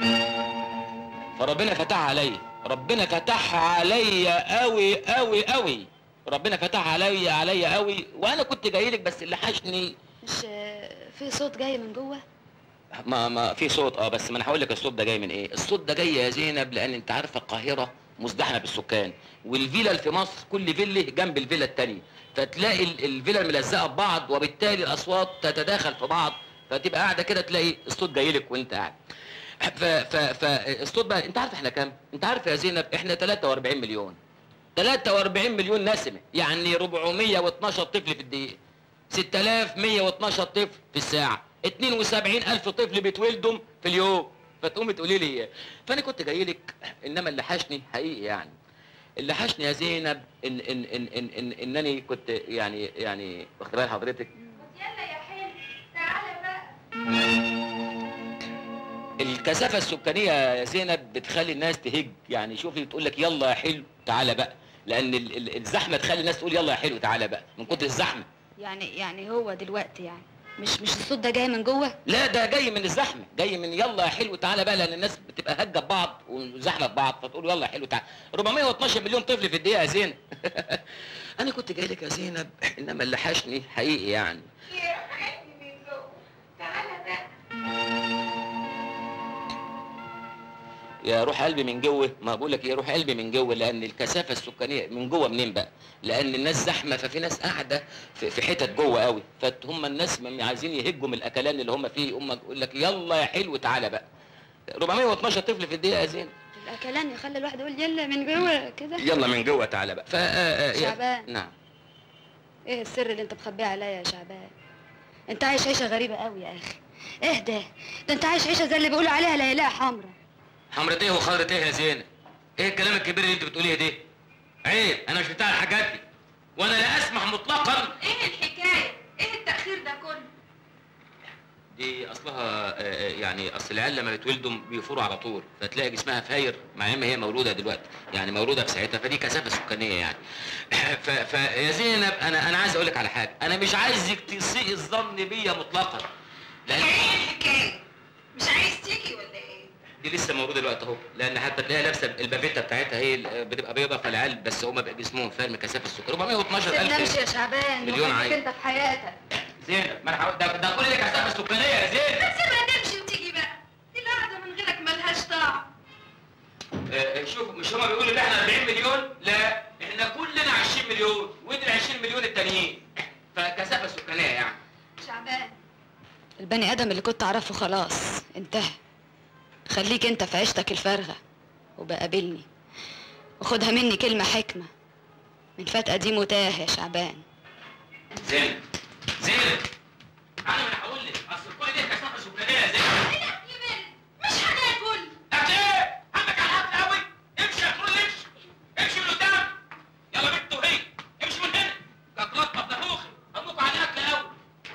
فربنا فتح عليا، ربنا فتح عليا قوي قوي قوي، ربنا فتح عليا قوي، وانا كنت جاي لك بس اللي حشني. مش في صوت جاي من جوه؟ ما في صوت بس ما انا هقول لك الصوت ده جاي من ايه. الصوت ده جاي يا زينب لان انت عارفه القاهره مزدحمه بالسكان، والفيلا اللي في مصر كل فيلا جنب الفيلا الثانيه، فتلاقي الفيلا ملزقه ببعض وبالتالي الاصوات تتداخل في بعض، فتبقى قاعده كده تلاقي الصوت جاي لك وانت قاعد. فالصوت بقى انت عارف احنا كام؟ انت عارف يا زينب احنا 43 مليون. 43 مليون نسمه، يعني 412 طفل في الدقيقه، 6112 طفل في الساعه، 72,000 طفل بيتولدوا في اليوم. فتقومي تقولي لي فانا كنت جاي لك، انما اللي حشني حقيقي يعني اللي حشني يا زينب انني كنت يعني واخد بال حضرتك. يلا يا حلو تعالى بقى. الكثافه السكانيه يا زينب بتخلي الناس تهج، يعني شوفي تقول لك يلا يا حلو تعالى بقى، لان الزحمه تخلي الناس تقول يلا يا حلو تعالى بقى من كتر الزحمه. يعني هو دلوقتي يعني مش الصوت ده جاي من جوه؟ لا ده جاي من الزحمه، جاي من يلا يا حلو تعالى بقى، لان الناس بتبقى هجه ببعض وزحمه ببعض فتقول يلا يا حلو تعالى. 412 مليون طفل في الدقيقه يا زينب. انا كنت جاي لك يا زينب، انما اللي حشني حقيقي يعني. يا روح قلبي من جوه، ما بقول لك يا روح قلبي من جوه، لان الكثافه السكانيه من جوه منين بقى؟ لان الناس زحمه، ففي ناس قاعده في حتت جوه قوي، فهم الناس عايزين يهجوا من الاكلان اللي هم فيه، يقول لك يلا يا حلو تعالى بقى. 412 طفل في الدقيقه يا زين. الاكلان يخلي الواحد يقول يلا من جوه كده. يلا من جوه تعالى بقى. شعبان. نعم. ايه السر اللي انت مخبيه عليا يا شعبان؟ انت عايش عيشه غريبه قوي يا اخي. اهدى، ده انت عايش عيشه زي اللي بيقولوا عليها ليلى حمرا. حمرة ايه وخضرة ايه يا زينب؟ ايه الكلام الكبير اللي انت بتقوليه ده؟ عيب، انا مش بتاع الحاجات دي، وانا لا اسمح مطلقا اصلها يعني اصل العيال لما بيتولدوا بيفوروا على طول، فتلاقي جسمها فاير مع ان هي مولوده دلوقتي، يعني مولوده في ساعتها، فدي كثافه سكانيه يعني. فيا زينب انا عايز اقول لك على حاجه، انا مش عايزك تسيء الظن بيا مطلقا. لان ايه الحكايه؟ مش عايز تيجي ولا ايه؟ دي لسه مولوده دلوقتي اهو، لان حتى تلاقيها لابسه البافيتا بتاعتها هي بتبقى بيضه في العيال، بس هم بقى جسمهم فارم كثافه السكر. 412,000 تنامش يا شعبان مليون وخليك عيل. انت في حياتك. زينب ما انا ده كل دي كثافه سكانيه يا زينب. ما تسيبها تمشي وتيجي بقى، دي القعده من غيرك ملهاش طعم. شوف مش هما بيقولوا ان احنا 40 مليون؟ لا احنا كلنا 20 مليون ودي ال 20 مليون التانيين، فكثافه سكانيه يعني. شعبان البني ادم اللي كنت اعرفه خلاص انتهى، خليك انت في عيشتك الفارغه وبقابلني وخدها مني كلمه حكمه، من فات قديم وتاه يا شعبان. زينب انا هقول لك اصل كل دي كثافه سكانيه يا زينب. مش هناكل. اكل ايه؟ عندك على الاكل قوي؟ امشي يا كرول امشي من قدام. يلا بنت وهي امشي من هنا. كاكلات مطبخوخي هموك على الاكل قوي.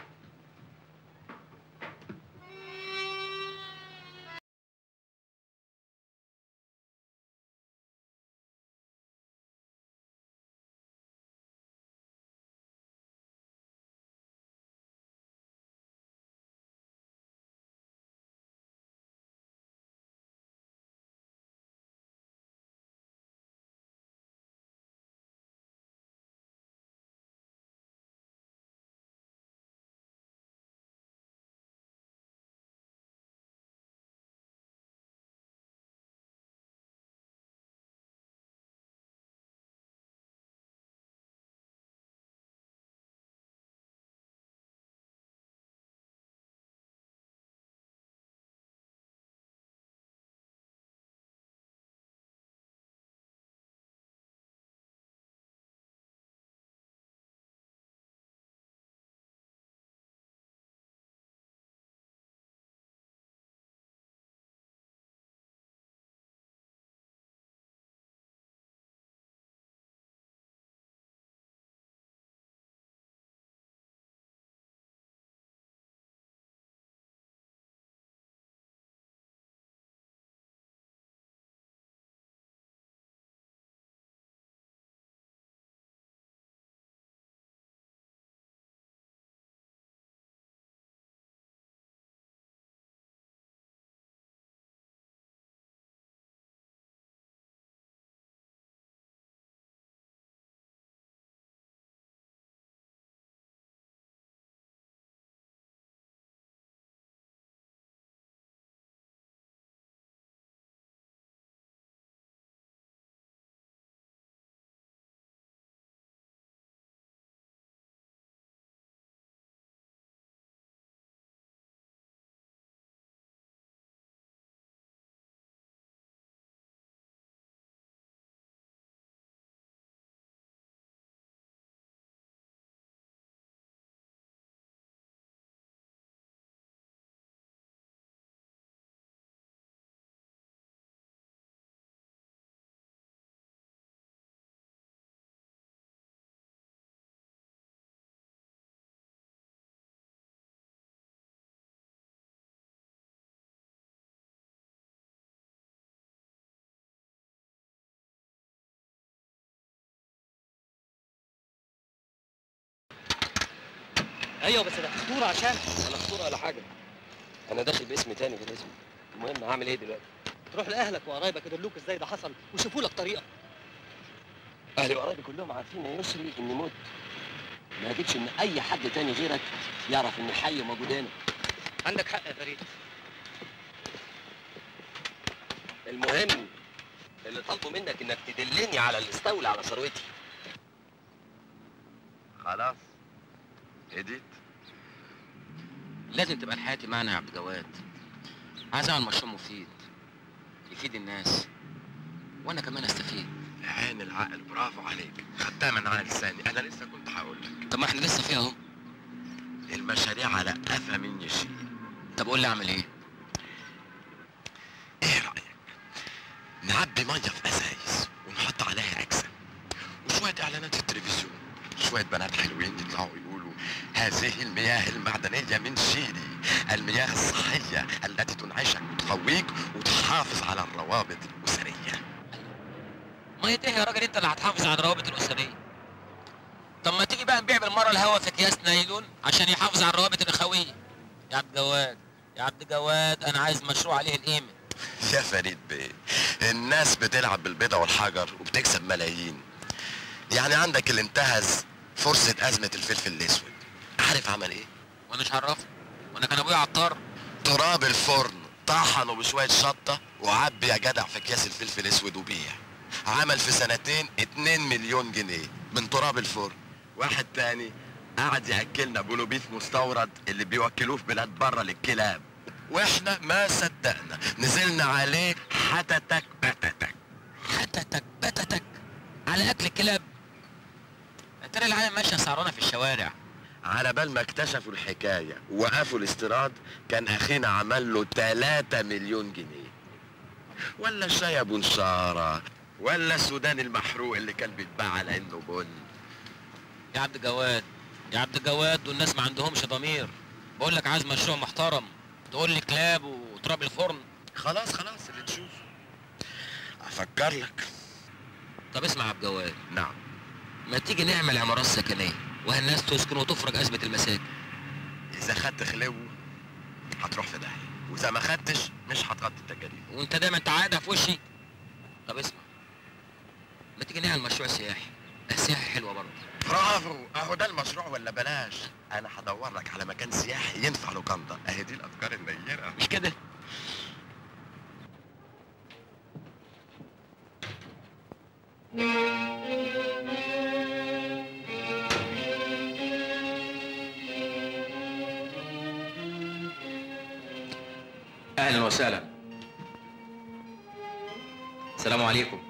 ايوه بس ده خطوره عشان ولا خطوره ولا حاجه. انا داخل باسم تاني غير اسمي. المهم هعمل ايه دلوقتي؟ تروح لاهلك وقرايبك يدلوك ازاي ده حصل ويشوفوا لك طريقه. اهلي وقرايبي كلهم عارفين يا يسري اني مت. ما اجيبش ان اي حد تاني غيرك يعرف اني حي وموجود هنا. عندك حق يا فريد. المهم اللي طالبه منك انك تدلني على اللي استولى على ثروتي. خلاص هديت. لازم تبقى حياتي معنا يا عبد الجواد. عايز اعمل مشروع مفيد يفيد الناس وانا كمان استفيد. عين العقل، برافو عليك، خدتها من عقل ثاني. انا لسه كنت هقول لك. طب ما احنا لسه فيها اهو. المشاريع على قفا من يشيل. طب قول لي اعمل ايه؟ ايه رايك نعبي ميه في ازايز ونحط عليها اكسل وشويه اعلانات في التلفزيون، شويه بنات حلوين يطلعوا يقولوا هذه المياه المعدنيه من شيلي المياه الصحية التي تنعشك وتقويك وتحافظ على الروابط الأسرية. مية ايه يا راجل انت اللي هتحافظ على الروابط الأسرية؟ طب ما تيجي بقى نبيع بالمرة الهوا في أكياس نايلون عشان يحافظ على الروابط الأخوية. يا عبد الجواد يا عبد الجواد، أنا عايز مشروع عليه القيمة. يا فريد بيه، الناس بتلعب بالبيضة والحجر وبتكسب ملايين. يعني عندك اللي انتهز فرصة أزمة الفلفل الأسود، عارف عمل إيه؟ وأنا مش عرفني؟ وأنا كان أبويا عطار؟ تراب الفرن طحنه بشوية شطة وعبي يا جدع في أكياس الفلفل الأسود وبيع. عمل في سنتين 2 مليون جنيه من تراب الفرن. واحد تاني قعد ياكلنا بولوبيف مستورد اللي بيوكلوه في بلاد بره للكلاب، واحنا ما صدقنا نزلنا عليه حتتك بتتك. حتتك بتتك على اكل الكلاب. ترى العالم ماشيه سعرانه في الشوارع. على بال ما اكتشفوا الحكايه ووقفوا الاستيراد كان اخينا عمل له 3 مليون جنيه. ولا الشاي ابو نشاره، ولا السودان المحروق اللي كان بيتباع على انه بن. يا عبد الجواد يا عبد الجواد، دول الناس ما عندهمش ضمير. بقول لك عايز مشروع محترم، تقول لي كلاب وتراب الفرن. خلاص اللي تشوفه افكر لك. طب اسمع يا عبد الجواد. نعم. ما تيجي نعمل عمارات سكنيه والناس تسكن وتفرج ازمه المساكن. اذا خدت خلو هتروح في داهيه، واذا ما خدتش مش هتغطي التكاليف. وانت دايما تعادة في وشي. طب اسمع، ما تيجي نعمل مشروع سياحي. السياحي حلوه برضه. برافو، اهو ده المشروع ولا بلاش. انا هدور لك على مكان سياحي ينفع لوكاندا. اهي دي الافكار النيره. مش كده؟ اهلا وسهلا. السلام عليكم.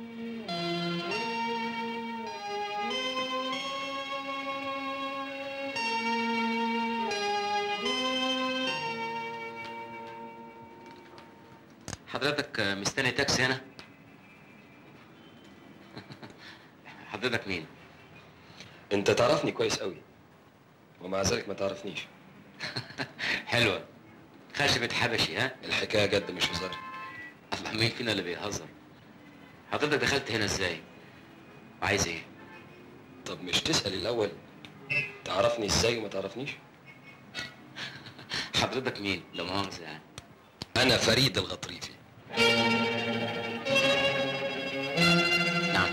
حضرتك مستني تاكسي هنا؟ حضرتك مين؟ انت تعرفني كويس قوي ومع ذلك ما تعرفنيش. حلوة. خشبة حبشي ها؟ الحكاية جد مش هزار. الله، مين فينا اللي بيهزر؟ حضرتك دخلت هنا ازاي؟ وعايز ايه؟ طب مش تسأل الأول تعرفني ازاي وما تعرفنيش؟ حضرتك مين؟ لا مؤاخذة يعني. أنا فريد الغطريفي. نعم.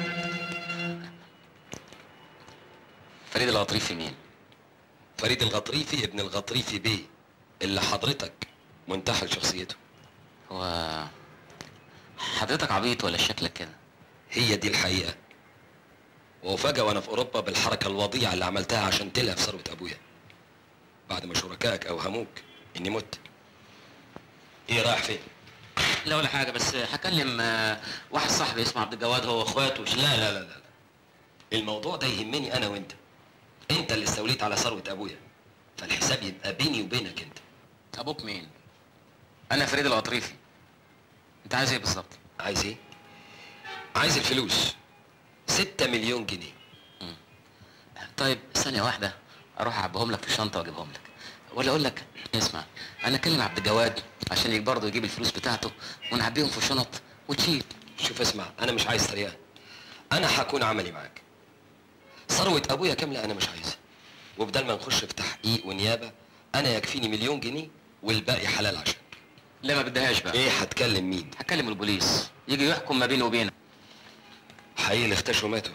فريد الغطريفي مين؟ فريد الغطريفي ابن الغطريفي بيه اللي حضرتك منتحل شخصيته. هو حضرتك عبيط ولا شكلك كده؟ هي دي الحقيقة. وفجأة وأنا في أوروبا بالحركة الوضيعة اللي عملتها عشان تلهف ثروة أبويا بعد ما شركائك أوهموك إني مت. إيه رايح فين؟ لا ولا حاجة، بس هكلم واحد صاحبي اسمه عبد الجواد، هو واخواته. لا الموضوع ده يهمني أنا وأنت. أنت اللي استوليت على ثروة أبويا، فالحساب يبقى بيني وبينك أنت. أبوك مين؟ أنا فريد الغطريفي. أنت عايز إيه بالظبط؟ عايز إيه؟ عايز الفلوس. 6 مليون جنيه. طيب ثانية واحدة أروح أعبيهم لك في الشنطة وأجيبهم لك، ولا أقول لك اسمع، أنا أكلم عبد الجواد عشان برضه يجيب الفلوس بتاعته ونعبيهم في شنط وتشيل. شوف اسمع، أنا مش عايز طريقة. أنا هكون عملي معاك. ثروة أبويا كاملة أنا مش عايزها، وبدل ما نخش في تحقيق ونيابة أنا يكفيني 1,000,000 جنيه والباقي حلال عشان. لا ما بدهاش بقى. إيه هتكلم مين؟ هكلم البوليس يجي يحكم ما بيني وبينك. حقيقي اللي اختشوا ماتوا.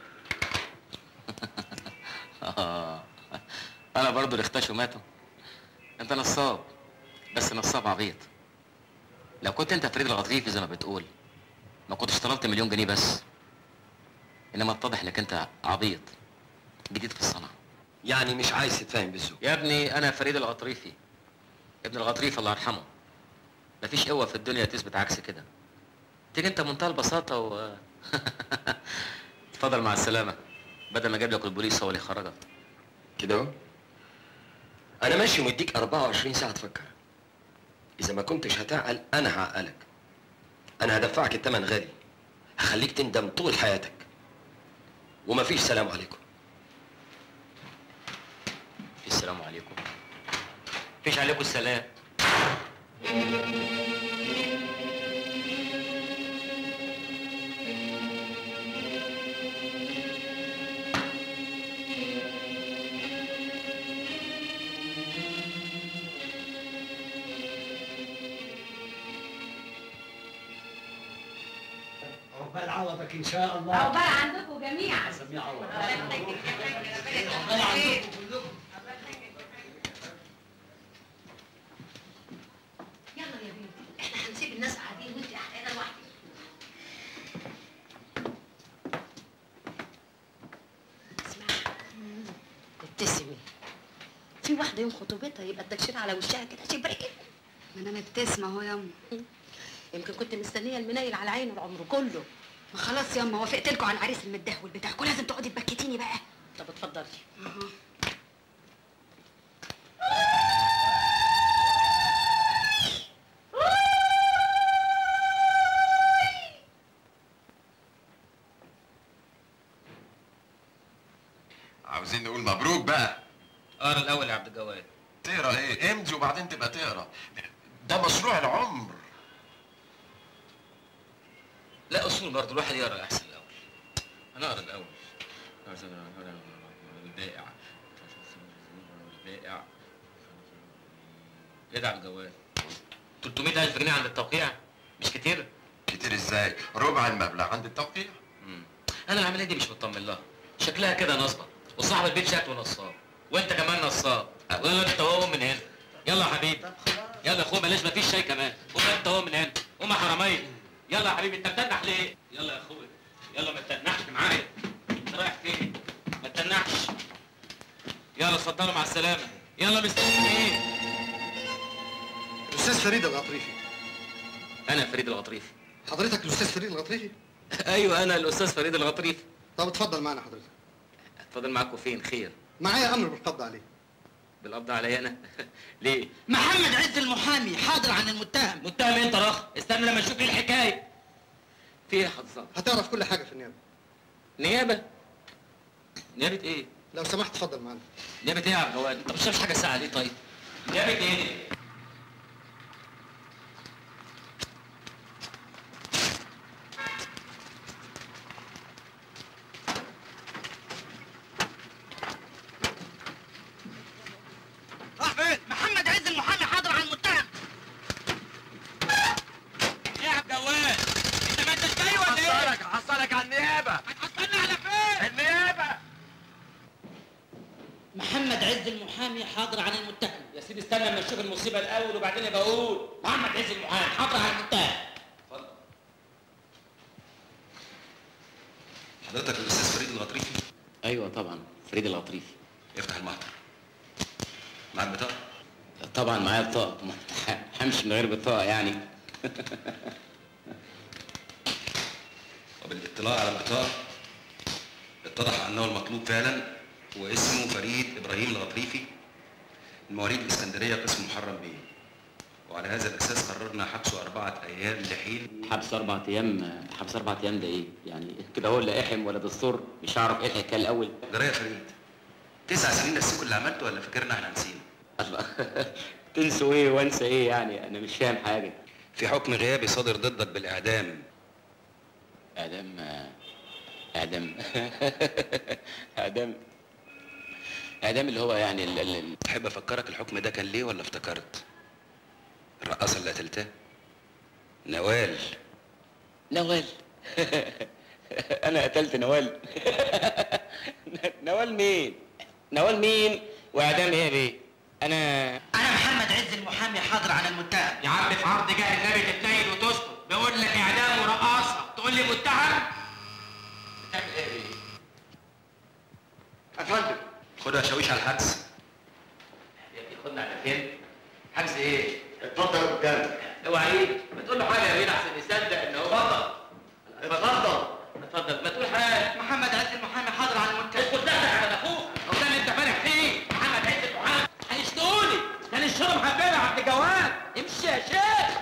أنا برضه اللي اختشوا ماتوا. أنت نصاب، بس نصاب عبيط. لو كنت أنت فريد الغطريفي زي ما بتقول ما كنتش طلبت 1,000,000 جنيه بس. إنما اتضح إنك أنت عبيط جديد في الصنعة. يعني مش عايز تتفاهم بالذوق. يا ابني أنا فريد الغطريفي ابن الغطريفي الله يرحمه. مفيش قوة في الدنيا تثبت عكس كده. تيجي أنت بمنتهى البساطة و اتفضل مع السلامة، بدل ما اجيب لك البوليس هو اللي يخرجك. كده اهو. أنا ماشي ومديك 24 ساعة تفكر. إذا ما كنتش هتعقل أنا هعقلك. أنا هدفعك الثمن غالي. هخليك تندم طول حياتك. ومفيش سلام عليكم. السلام عليكم. مفيش عليكم السلام. عقبال عوضك ان شاء الله. عقبال عندكم جميعا. سميع عوض. عقبال عندكم كلكم. يلا يا بنتي احنا هنسيب الناس قاعدين وانت قاعده لوحدك. ابتسمي. في واحدة يوم خطوبتها يبقى التكشير على وشها كده شبرين. ما انا مبتسمه اهو ياما. يمكن كنت مستنية المنيل على عينه العمر كله. ما خلاص ياما وافقت لكم على العريس المدهول بتاعكم، لازم تقعدي تبكتيني بقى. طب اتفضلي. اهو. عاوزين نقول مبروك بقى. اقرا الاول يا عبد الجواد. تقرا ايه؟ امضي وبعدين تبقى تقرا. ده مشروع العمر. لا اصول برضه، الواحد يقرا احسن الاول. انا اقرا الاول. البائع البائع. ايه ده يا عبد الجواد؟ 300,000 جنيه عند التوقيع؟ مش كتير؟ كتير ازاي؟ ربع المبلغ عند التوقيع. انا العمليه دي مش مطمن لها، شكلها كده نصبه، وصاحب البيت شكله نصاب، وانت كمان نصاب، ويلا انت وهو من هنا. يلا يا حبيبي، يلا يا اخويا بلاش مفيش شاي كمان، قوم انت وهو من هنا، قوم يا حراميه. يلا يا حبيبي انت بتنح ليه؟ يلا يا اخويا، يلا ما تتنحش معايا. انت رايح فين؟ ما تتنحش. يلا اتفضلوا مع السلامه، يلا مستنيين ايه؟ الاستاذ فريد الغطريفي. انا فريد الغطريفي. حضرتك الاستاذ فريد الغطريفي؟ ايوه انا الاستاذ فريد الغطريفي. طب اتفضل معنا حضرتك. اتفضل معاكم فين؟ خير. معايا امر بالقبض عليه. بالقبض عليا انا؟ ليه؟ محمد عز المحامي حاضر عن المتهم. متهم انت رخ، استنى لما اشوف ايه الحكايه. في ايه يا حضرتك؟ هتعرف كل حاجه في النيابه. نيابه؟ نيابه ايه؟ لو سمحت اتفضل معنا. نيابه ايه يا عبد الجواد؟ انت مش شايف حاجه ساعه ليه طيب؟ نيابه ايه؟ راح فين؟ محمد عز المحامي حاضر عن المتهم. ايه يا عبد الجواد؟ انت ما انتش جاي ولا ايه؟ هحصلك على النيابه. هتحصلني على فين؟ النيابه. محمد عز المحامي حاضر عن المتهم. يا سيدي استنى لما نشوف المصيبه الاول وبعدين يبقى اقول. محمد عز المحامي حاضر عن المتهم. اتفضل. حضرتك الاستاذ فريد الغطريفي؟ ايوه طبعا فريد الغطريفي. افتح المحضر. معاك بطاقه؟ طبعا معايا بطاقه، ما همشي من غير بطاقه يعني. وبالاطلاع على البطاقه اتضح انه المطلوب فعلا هو اسمه فريد ابراهيم الغطريفي، المواليد الاسكندريه قسم محرم بيه. وعلى هذا الاساس قررنا حبسه 4 ايام لحين. حبس 4 ايام؟ حبس 4 ايام ده ايه؟ يعني كده هو لا احم ولا دستور؟ مش هعرف ايه الحكايه الاول. جرايه فريد 9 سنين نسيكوا اللي عملته ولا فاكرنا احنا نسينا؟ الله تنسوا ايه وانسى ايه يعني؟ انا مش فاهم حاجه. في حكم غيابي صادر ضدك بالاعدام. اعدام؟ اعدام؟ اعدام؟ اعدام اللي هو يعني احب افكرك الحكم ده كان ليه ولا افتكرت؟ الرقاصه اللي قتلتها نوال. نوال؟ انا قتلت نوال؟ نوال مين؟ نوال مين؟ واعدام ايه بيه؟ انا محمد عز المحامي حاضر عن المتهم. يا عم في عرض جاه النبي تتنيل وتسكت، بقول لك اعدام ورقاصه تقول لي متهم؟ بتعمل ايه بيه؟ يا فندم خدها شاويش على الحبس. يا ابني خدنا على فين؟ حبس ايه؟ اتفضل قدامي. اوعى ايه؟ ما تقول له حاجه يا بيه احسن يصدق ان هو اتفضل. اتفضل ما تقول حاجه. محمد عز المحامي حاضر عن المتهم. اسكت دقك على اخوك، هو ده اللي انت فارح فيه؟ محمد عز المحامي هيشتوني، كان الشغل محببه يا عبد الجواد، امشي يا شيخ.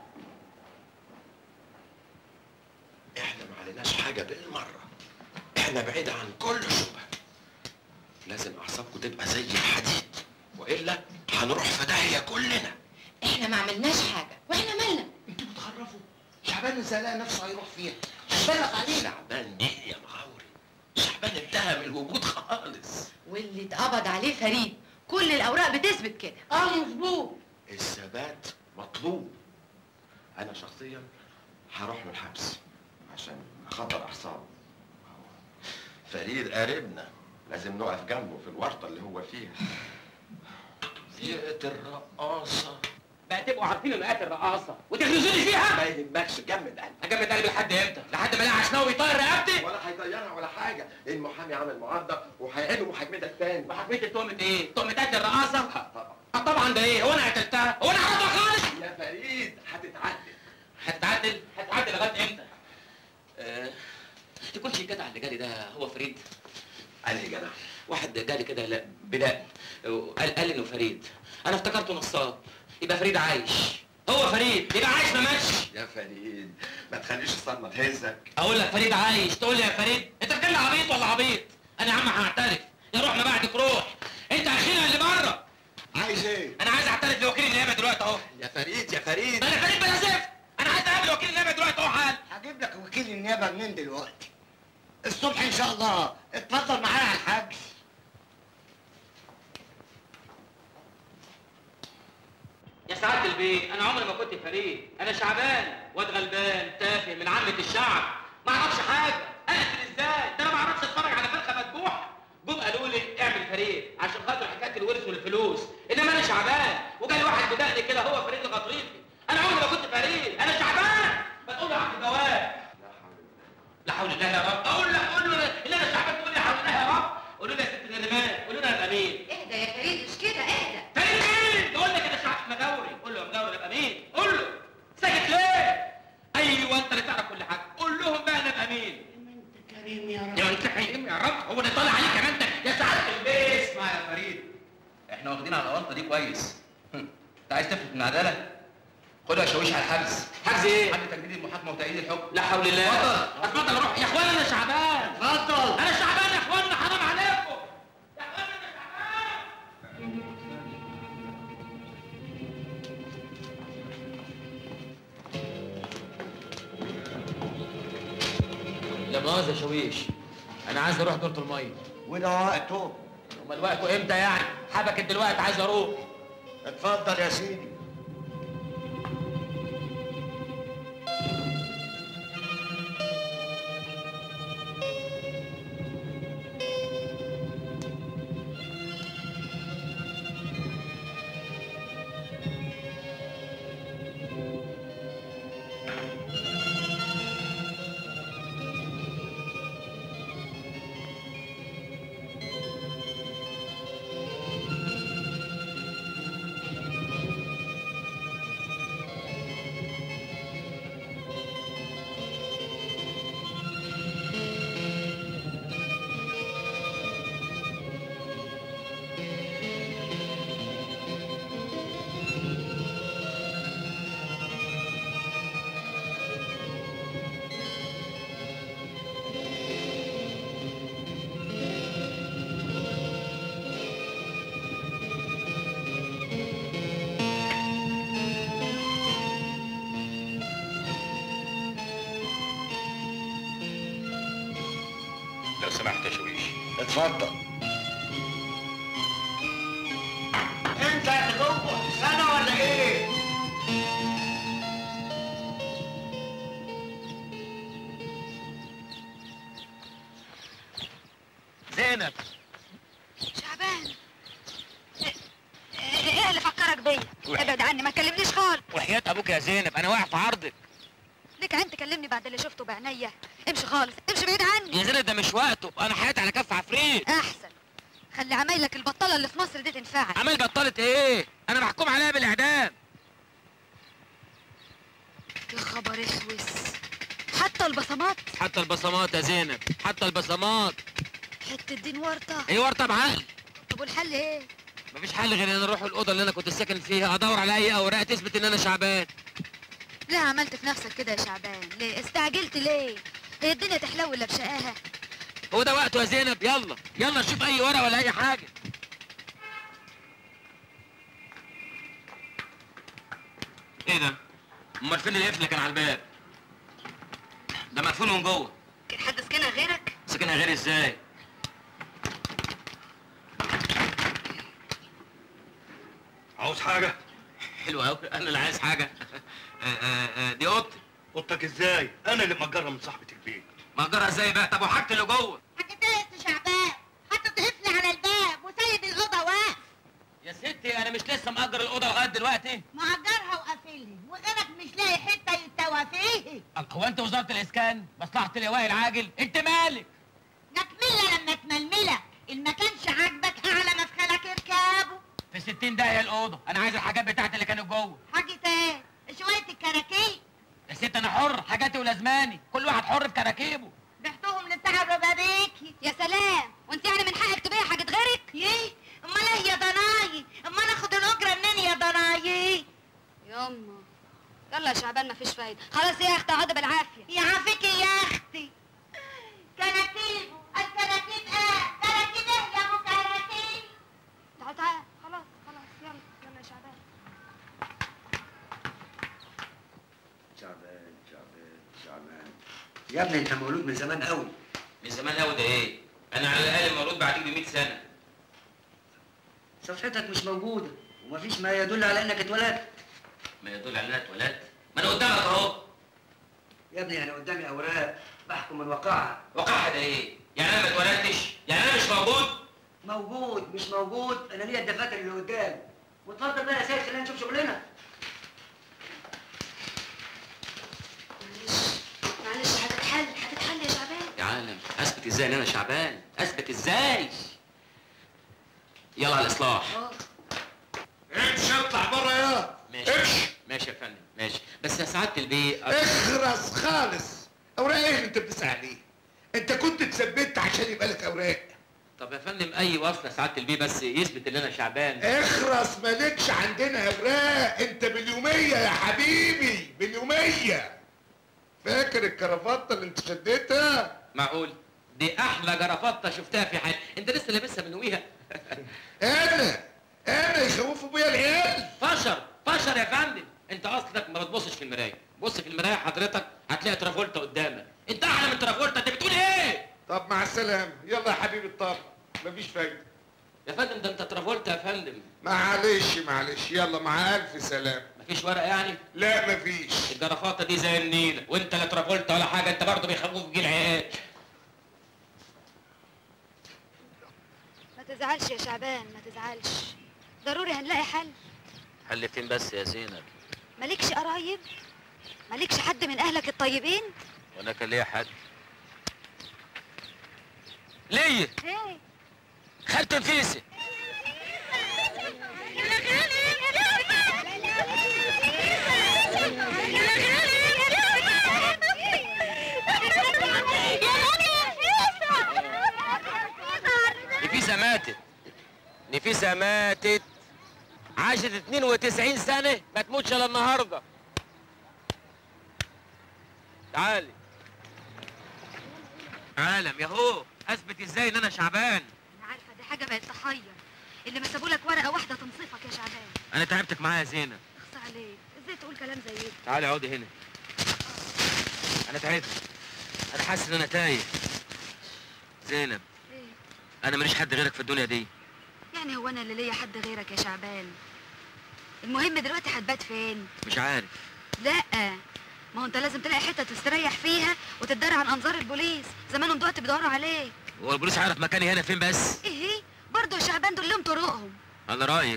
احنا ما عليناش حاجه بالمره، احنا بعيد عن كل شبهه. لازم اعصابكم تبقى زي الحديد. والا هنروح في داهيه كلنا. احنا ما عملناش حاجه واحنا مالنا. انتوا بتخرفوا. شعبان ازاي نفسه هيروح فيها؟ هيبلغ علينا. شعبان ايه يا مغاوري؟ شعبان انتهى من الوجود خالص. واللي اتقبض عليه فريد، كل الاوراق بتثبت كده. مظبوط. الثبات مطلوب. انا شخصيا هروح له الحبس عشان خاطر اعصابه. فريد قريبنا، لازم نقف جنبه في الورطه اللي هو فيها. زيقة الرقاصه بقى تبقوا عارفين انه قاتل رقاصه وتغرزوني فيها؟ ما يهمكش، جمد قلبك. اجمد قلبي لحد امتى؟ لحد ما الاقي عشناوي يطير رقبتي؟ ولا هيطيرها ولا حاجه، المحامي عامل معارضه وهيعيدوا محاكمتك تاني. محاكمتي تهمه ايه؟ تهمه قتل الرقاصه؟ طبعا. طبعا ده ايه؟ هو انا قتلتها؟ هو انا عرضها خالص؟ يا فريد هتتعدل. هتتعدل لغايه امتى؟ تكونش الجدع اللي جالي ده هو فريد؟ انهي جدع؟ واحد جالي كده لا بلاء قال انه فريد، انا افتكرته نصاب. يبقى فريد عايش. هو فريد يبقى عايش ما ماتش. يا فريد ما تخليش الصدمه تهزك. اقول لك فريد عايش تقول لي يا فريد؟ انت بتتكلم عبيط ولا عبيط؟ انا يا عم هعترف. يا روح ما بعدك روح. انت اخينا اللي بره. عايز ايه؟ انا عايز اعترف لوكيل النيابه دلوقتي اهو. يا فريد يا فريد. انا فريد بلا زفت. انا عايز اقابل وكيل النيابه دلوقتي اهو حال. هجيب لك وكيل النيابه منين دلوقتي؟ الصبح ان شاء الله. اتفضل معايا على الحبس. يا سعاده البيه، انا عمري ما كنت فريد. انا شعبان، واد غلبان تافه من عامه الشعب، ما اعرفش حاجه. اقتل ازاي؟ ده انا ما اعرفش اتفرج على فرخه مذبوحه. جم قالوا لي اعمل فريد عشان خاطر حكايه الورث والفلوس، انما انا شعبان. وجالي واحد بدقني كده هو فريد الغطريفي. انا عمري ما كنت فريد، انا شعبان. ما تقول له عبد الجواد. لا حول الله يا رب. اقول له ان انا شعبان تقول لي حول الله يا رب. قولوا لي يا ست الرمال، قولوا لي انا مين؟ اهدى يا فريد، مش كده، اهدى. فريد مين؟ تقول لك انا شعب مغاوري. قول له يا مغاوري ابقى مين؟ قول له. ساكت ليه؟ ايوه انت اللي تعرف كل حاجه. قول لهم بقى انا ابقى مين؟ انت كريم يا رب. يا انت حليم يا رب. هو اللي طالع عليك كمان انت يا سعاده البيه. اسمع يا فريد، احنا واخدين على الورطه دي كويس. انت عايز تفلت من العداله؟ خدها شويش على الحبس. حبس ايه؟ حد تجديد المحاكمه وتأييد الحكم. لا حول الله. اتفضل اتفضل روح يا اخوانا. انا شعبان. اتفضل. انا شعبان يا اخوانا، حرام عليكم. يا اخوانا انا شعبان. لا مؤاخذة يا شويش، أنا عايز أروح دورة المية. وده وقته. أمال وقته إمتى يعني؟ حبكت دلوقتي عايز أروح. اتفضل يا سيدي. لو سمحت يا شويش. اتفضل. انت يا جوه سنه ولا ايه؟ زينب. شعبان، ايه اللي فكرك بيا؟ ابعد عني، ما تكلمنيش خالص. وحياة أبوك يا زينب أنا واقع في عرضك. ليك عين تكلمني بعد اللي شفته بعينيا؟ امشي خالص، امشي بعيد عني. يا زينب ده مش وقته، أنا حياتي على كف عفريت. احسن، خلي عمايلك البطاله اللي في مصر دي تنفعك. عمال بطلت إيه؟ أنا محكوم عليها بالإعدام. يا خبر اسوس، حتى البصمات. حتى البصمات يا زينب، حتى البصمات. حته دين ورطه. إيه ورطة بعقل؟ طب والحل ايه؟ مفيش حل غير ان انا اروح الاوضه اللي انا كنت ساكن فيها ادور على اي اوراق تثبت ان انا شعبان. ليه عملت في نفسك كده يا شعبان؟ ليه استعجلت ليه؟ هي الدنيا تحلو الا بشقاها؟ هو ده وقته يا زينب. يلا يلا نشوف اي ورقه ولا اي حاجه. ايه ده؟ امال فين القفل اللي كان على الباب؟ ده مقفول من جوه. كان حد سكنها غيرك؟ سكنها غيري ازاي؟ عاوز حاجة؟ حلو قوي، انا اللي عايز حاجه. دي اوضتي. اوضتك ازاي؟ انا اللي مأجرها من صاحبة البيت. مأجرها ازاي بقى؟ طب وحاجتي اللي جوه؟ حكيت لي انت شعبان حاطط قفل على الباب وسايب الاوضه واقف. يا ستي انا مش لسه مأجر الاوضه لغايه دلوقتي؟ مأجرها وقافلها وغيرك مش لاقي حته يتوى فيه. هو انت وزاره الاسكان؟ مصلحه اللواء العاجل؟ انت مالك؟ نكملها لما تململك، اللي ما كانش عاجبك اعلى مدخلك اركبه. في 60 دقيقه الاوضه، انا عايز الحاجات بتاعتي اللي كانت جوه. حاجه ايه؟ شويه الكراكيب. يا ست انا حر، حاجاتي ولازماني، كل واحد حر في كراكيبه. بعتهم لبتاع الربابيكي. يا سلام، وانت يعني من حقك تبيع حاجه غيرك؟ ايه؟ امال ايه يا ضناي؟ امال اخد الاجره منين يا ضناي؟ يما يلا يا شعبان مفيش فايده، خلاص يا اختي اقعدي بالعافيه. يعافيكي يا اختي. كراكيب، الكراكيب ايه؟ كراكيب ايه يا ابو كراكيب؟ تعال تعال، خلاص خلاص يلا يلا يا شعبان. شعبان يا ابني انت مولود من زمان قوي. من زمان قوي ده ايه؟ انا على الاقل مولود بعديك ب 100 سنه. صفحتك مش موجودة ومفيش ما يدل على انك اتولدت. ما يدل على ان انا اتولدت؟ ما انا قدامك اهو. يا ابني انا قدامي اوراق بحكم من واقعها. واقعها ده ايه؟ يعني انا ما اتولدتش؟ يعني انا مش موجود؟ موجود مش موجود، انا ليا الدفاتر اللي قدام. واتفضل بقى يا سيد خلينا نشوف شغلنا. معلش هتتحل يا شعبان. يا عالم اثبت ازاي ان انا شعبان؟ اثبت ازاي؟ يلا على الاصلاح. امشي اطلع بره يا ماشي ماشي يا فندم ماشي، بس يا سعاده البيه اخرس خالص. اوراق ايه اللي انت بتسأل عليه؟ انت كنت اتثبت عشان يبقى لك اوراق. طب يا فندم اي وصل يا سعاده البيه بس يثبت ان انا شعبان. اخرس مالكش عندنا اوراق، انت باليوميه يا حبيبي باليوميه. فاكر الكرافته اللي انت شديتها؟ معقول؟ دي احلى جرافطه شفتها في حياتي، انت لسه لابسها من يوميها. انا يخوفوا بيا العيال. فشر يا فندم، انت اصلك ما بتبصش في المرايه، بص في المرايه حضرتك هتلاقي ترافولتا قدامك، انت احلى من ترافولتا، انت بتقول ايه؟ طب مع السلامه، يلا يا حبيبي الطاقه، مفيش فايده. يا فندم ده انت ترافولتا يا فندم. معلش يلا مع الف سلامه. مفيش ورق يعني؟ لا مفيش. الجرافطه دي زي النيله، وانت لا ترافولتا ولا حاجه، انت برضه بيخوفوك جيل العيال. ما تزعلش يا شعبان ما تزعلش، ضروري هنلاقي حل. حل فين بس يا زينب؟ مالكش قرايب؟ مالكش حد من اهلك الطيبين؟ وانا كان ليا حد؟ ليه؟ ايه؟ خالته نفيسه. نفيسة ماتت عاشت 92 سنة ما تموتش الا النهارده. تعالي عالم ياهو، اثبت ازاي ان انا شعبان؟ انا عارفه دي حاجه بقت تحير، اللي ما سابولك ورقه واحده تنصفك يا شعبان. انا تعبتك معايا يا زينب. اخص عليك، ازاي تقول كلام زي ده؟ تعالي اقعدي هنا. انا تعبت، انا حاسس ان انا تايه. زينب ايه؟ انا ماليش حد غيرك في الدنيا دي. يعني هو انا اللي ليا حد غيرك يا شعبان؟ المهم دلوقتي هتبات فين؟ مش عارف. لا ما هو انت لازم تلاقي حته تستريح فيها وتتدارى عن انظار البوليس، زمانهم دلوقتي بيدوروا عليك. هو البوليس عارف مكاني هنا فين بس؟ ايه برضه يا شعبان دول لهم طرقهم. على رايك.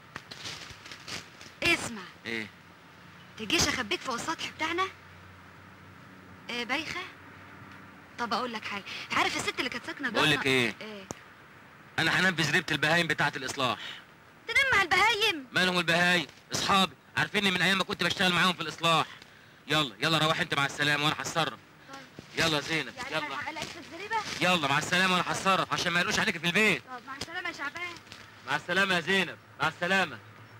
اسمع، ايه؟ تجيش اخبيك فوق السطح بتاعنا؟ ايه بايخه؟ طب اقول لك حاجه، عارف الست اللي كانت ساكنه جوه؟ بقول لك ايه؟ ايه؟ انا هنفذ ريبه البهايم بتاعه الاصلاح. تنام مع البهايم؟ مالهم البهايم؟ اصحابي عارفيني من ايام ما كنت بشتغل معاهم في الاصلاح. يلا يلا روح انت مع السلامه وانا هتصرف. يلا يا زينب يعني يلا. هلاقيك في الزريبه؟ يلا مع السلامه وانا هتصرف عشان ما يقولوش عليك في البيت. طب مع السلامه يا شعبان. مع السلامه يا زينب، مع السلامه.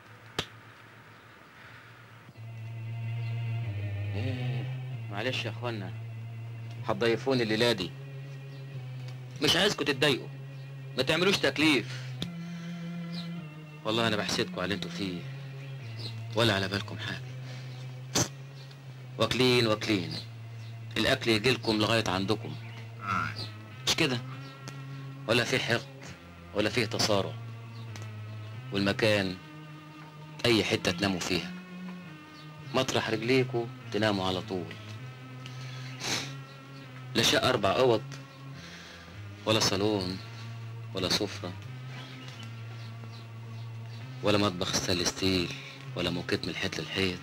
معلش يا اخوانا، هتضيفوني الليله دي، مش عايزكم تتضايقوا، ما تعملوش تكليف. والله انا بحسدكم على اللي انتوا فيه، ولا على بالكم حاجه. واكلين واكلين، الاكل يجيلكم لغايه عندكم. مش كده؟ ولا فيه حقد ولا فيه تصارع، والمكان اي حته تناموا فيها، مطرح رجليكوا تناموا على طول. لا شقه 4 اوض ولا صالون ولا سفره ولا مطبخ ستانلس ستيل ولا موكيت من الحيط للحيط.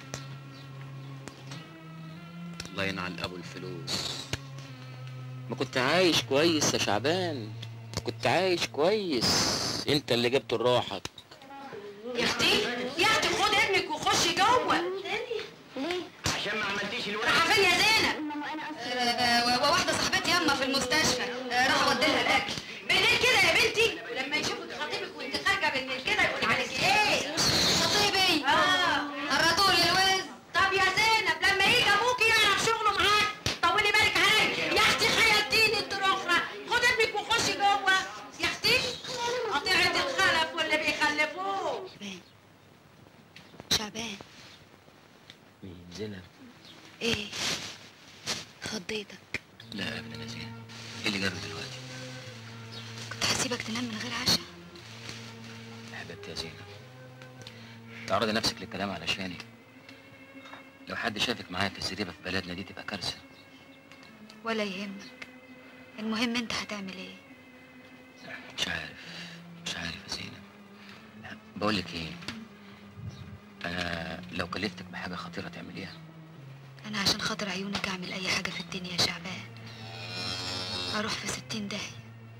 الله ينعل ابو الفلوس. ما كنت عايش كويس يا شعبان، كنت عايش كويس، انت اللي جبت لروحك. يا اختي يا اختي خد ابنك وخشي جوه. ليه؟ عشان ما عملتيش الورق. راح فين يا زينب؟ واحده صاحبتي ياما في المستشفى، راح اوديلها الاكل. بالليل كده يا بنتي لما يشوفك خطيبك وانت خارجه بالليل كده يقول عليكي ايه؟ خطيبي؟ قرطوا لي الوز. طب يا زينب لما يجي ابوكي يعرف شغله معاك طولي بالك عليا. يا اختي خيلتيني انت الاخرى، خد ابنك وخشي جوه. يا اختي قطيعه الخلف واللي بيخلفوه. شعبان. مين؟ زينب؟ ايه؟ خضيتك؟ لا ابدا يا زينب، ايه اللي جابك دلوقتي؟ كنت هسيبك تنام من غير عشاء. حبيبتي يا زينب، تعرضي نفسك للكلام علشاني. لو حد شافك معايا في الزريبه في بلدنا دي تبقى كارثه. ولا يهمك، المهم انت هتعمل ايه؟ مش عارف يا زينب. بقول لك ايه، انا لو كلفتك بحاجه خطيره تعمليها. انا عشان خاطر عيونك اعمل اي حاجه في الدنيا يا شعبان. اروح في 60 داهيه.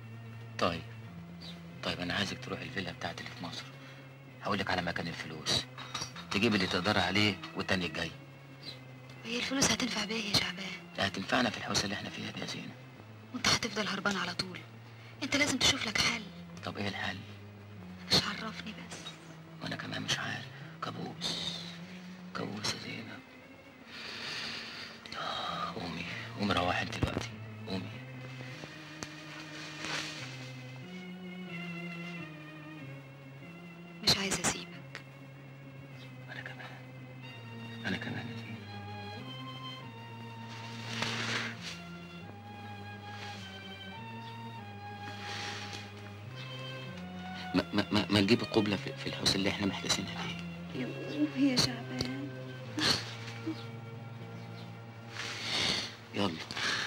طيب انا عايزك تروح الفيلا بتاعتي اللي في مصر، هقولك على مكان الفلوس، تجيب اللي تقدري عليه والتاني الجاي. هي الفلوس هتنفع بيا يا شعبان؟ لا هتنفعنا في الحوسه اللي احنا فيها دي يا زينب. وانت هتفضل هربان على طول، انت لازم تشوف لك حل. طب ايه الحل؟ مش عرفني بس. وانا كمان مش عارف. كابوس يا زينب. قومي روحي انت دلوقتي، قومي. مش عايزه اسيبك. انا كمان يا زينب. ما نجيب القبلة في الحوس اللي احنا محدثينها فيه. يا شعبان. يلا.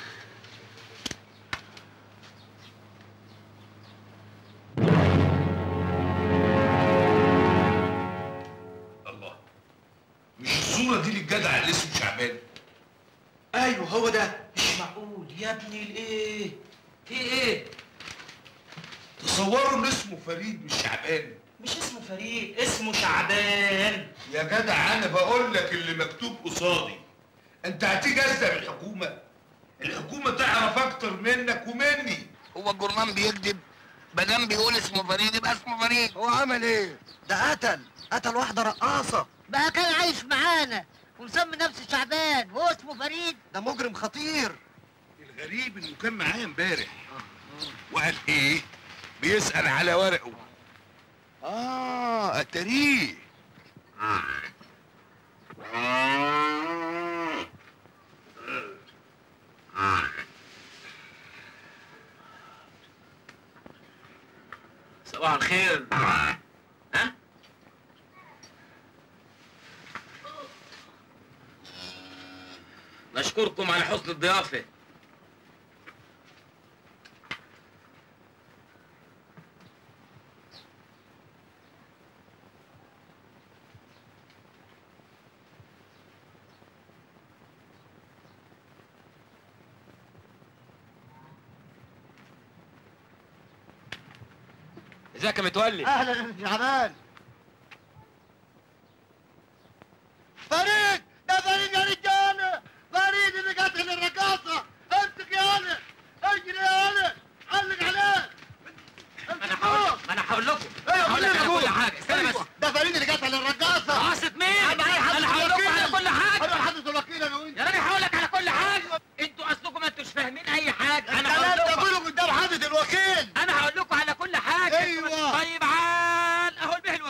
الله، مش الصورة دي للجدع اللي اسمه شعبان؟ ايوه هو ده. مش معقول يا ابني. الايه؟ في ايه؟ تصوروا ان اسمه فريد مش شعبان. مش اسمه فريد، اسمه شعبان. يا جدع انا بقول لك اللي مكتوب قصادي. انت هتيجي اسال الحكومه؟ الحكومه تعرف اكتر منك ومني. هو الجرنان بيكذب؟ مادام بيقول اسمه فريد يبقى اسمه فريد. هو عمل ايه؟ ده قتل واحده رقاصه. بقى كان عايش معانا ومسمي نفسه شعبان وهو اسمه فريد. ده مجرم خطير. الغريب انه كان معايا امبارح وقال ايه؟ بيسأل على ورقه. اتاريه. صباح الخير. ها؟ نشكركم على حسن الضيافة. ازيك يا متولي؟ اهلا يا شعبان. فريد، ده فريد يا رجاله. فريد اللي قتل الرقاصه. امسك يا انا، اجري يا انا، علق عليه. انا هقول لكم. هقول لك على كل حاجه. استنى بس. ده فريد اللي قتل الرقاصه. رقاصة مين؟ انا هقول لكم على كل حاجه. انا حدث الوكيل انا وانت. يا راجل هقول لك على كل حاجه. انتوا اصلكم ما انتوش فاهمين اي حاجه. انا هقول لكم. تقولوا قدام حدث الوكيل. انا هقول لكم على كل حاجه. ايوه. طيب عال اهو البه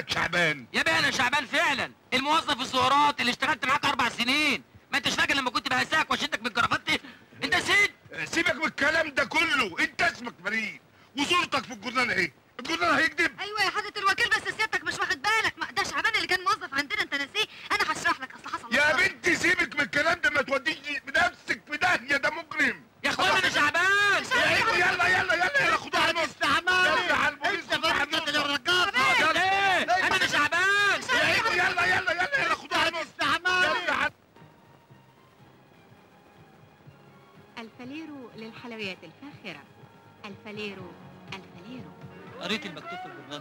انك شعبان؟ يا بيه انا شعبان فعلا، الموظف الزهرات اللي اشتغلت معاك 4 سنين. ما انتش فاكر لما كنت بهزاك واشدك بالجرافات؟ انت نسيت؟ سيبك من الكلام ده كله، انت اسمك فريد وصورتك في الجورنال اهي، الجورنال هيكذب؟ ايوه يا حضره الوكيل، بس سيادتك مش واخد بالك، ده شعبان اللي كان موظف عندنا، انت ناسيه؟ انا هشرح لك، اصل حصل يا بنتي سيبك من الكلام ده، ما توديش بنفسك في داهيه، ده مجرم يا اخوانا انا شعبان. يلا يلا يلا يلا خدوها على البوليس، يلا على البوليس، خدوها على البوليس. انا مش شعبان. يلا يلا يلا يلا خدوها على البوليس. الفاليرو للحلويات الفاخرة. الفاليرو. قريت المكتوب في الجورنال؟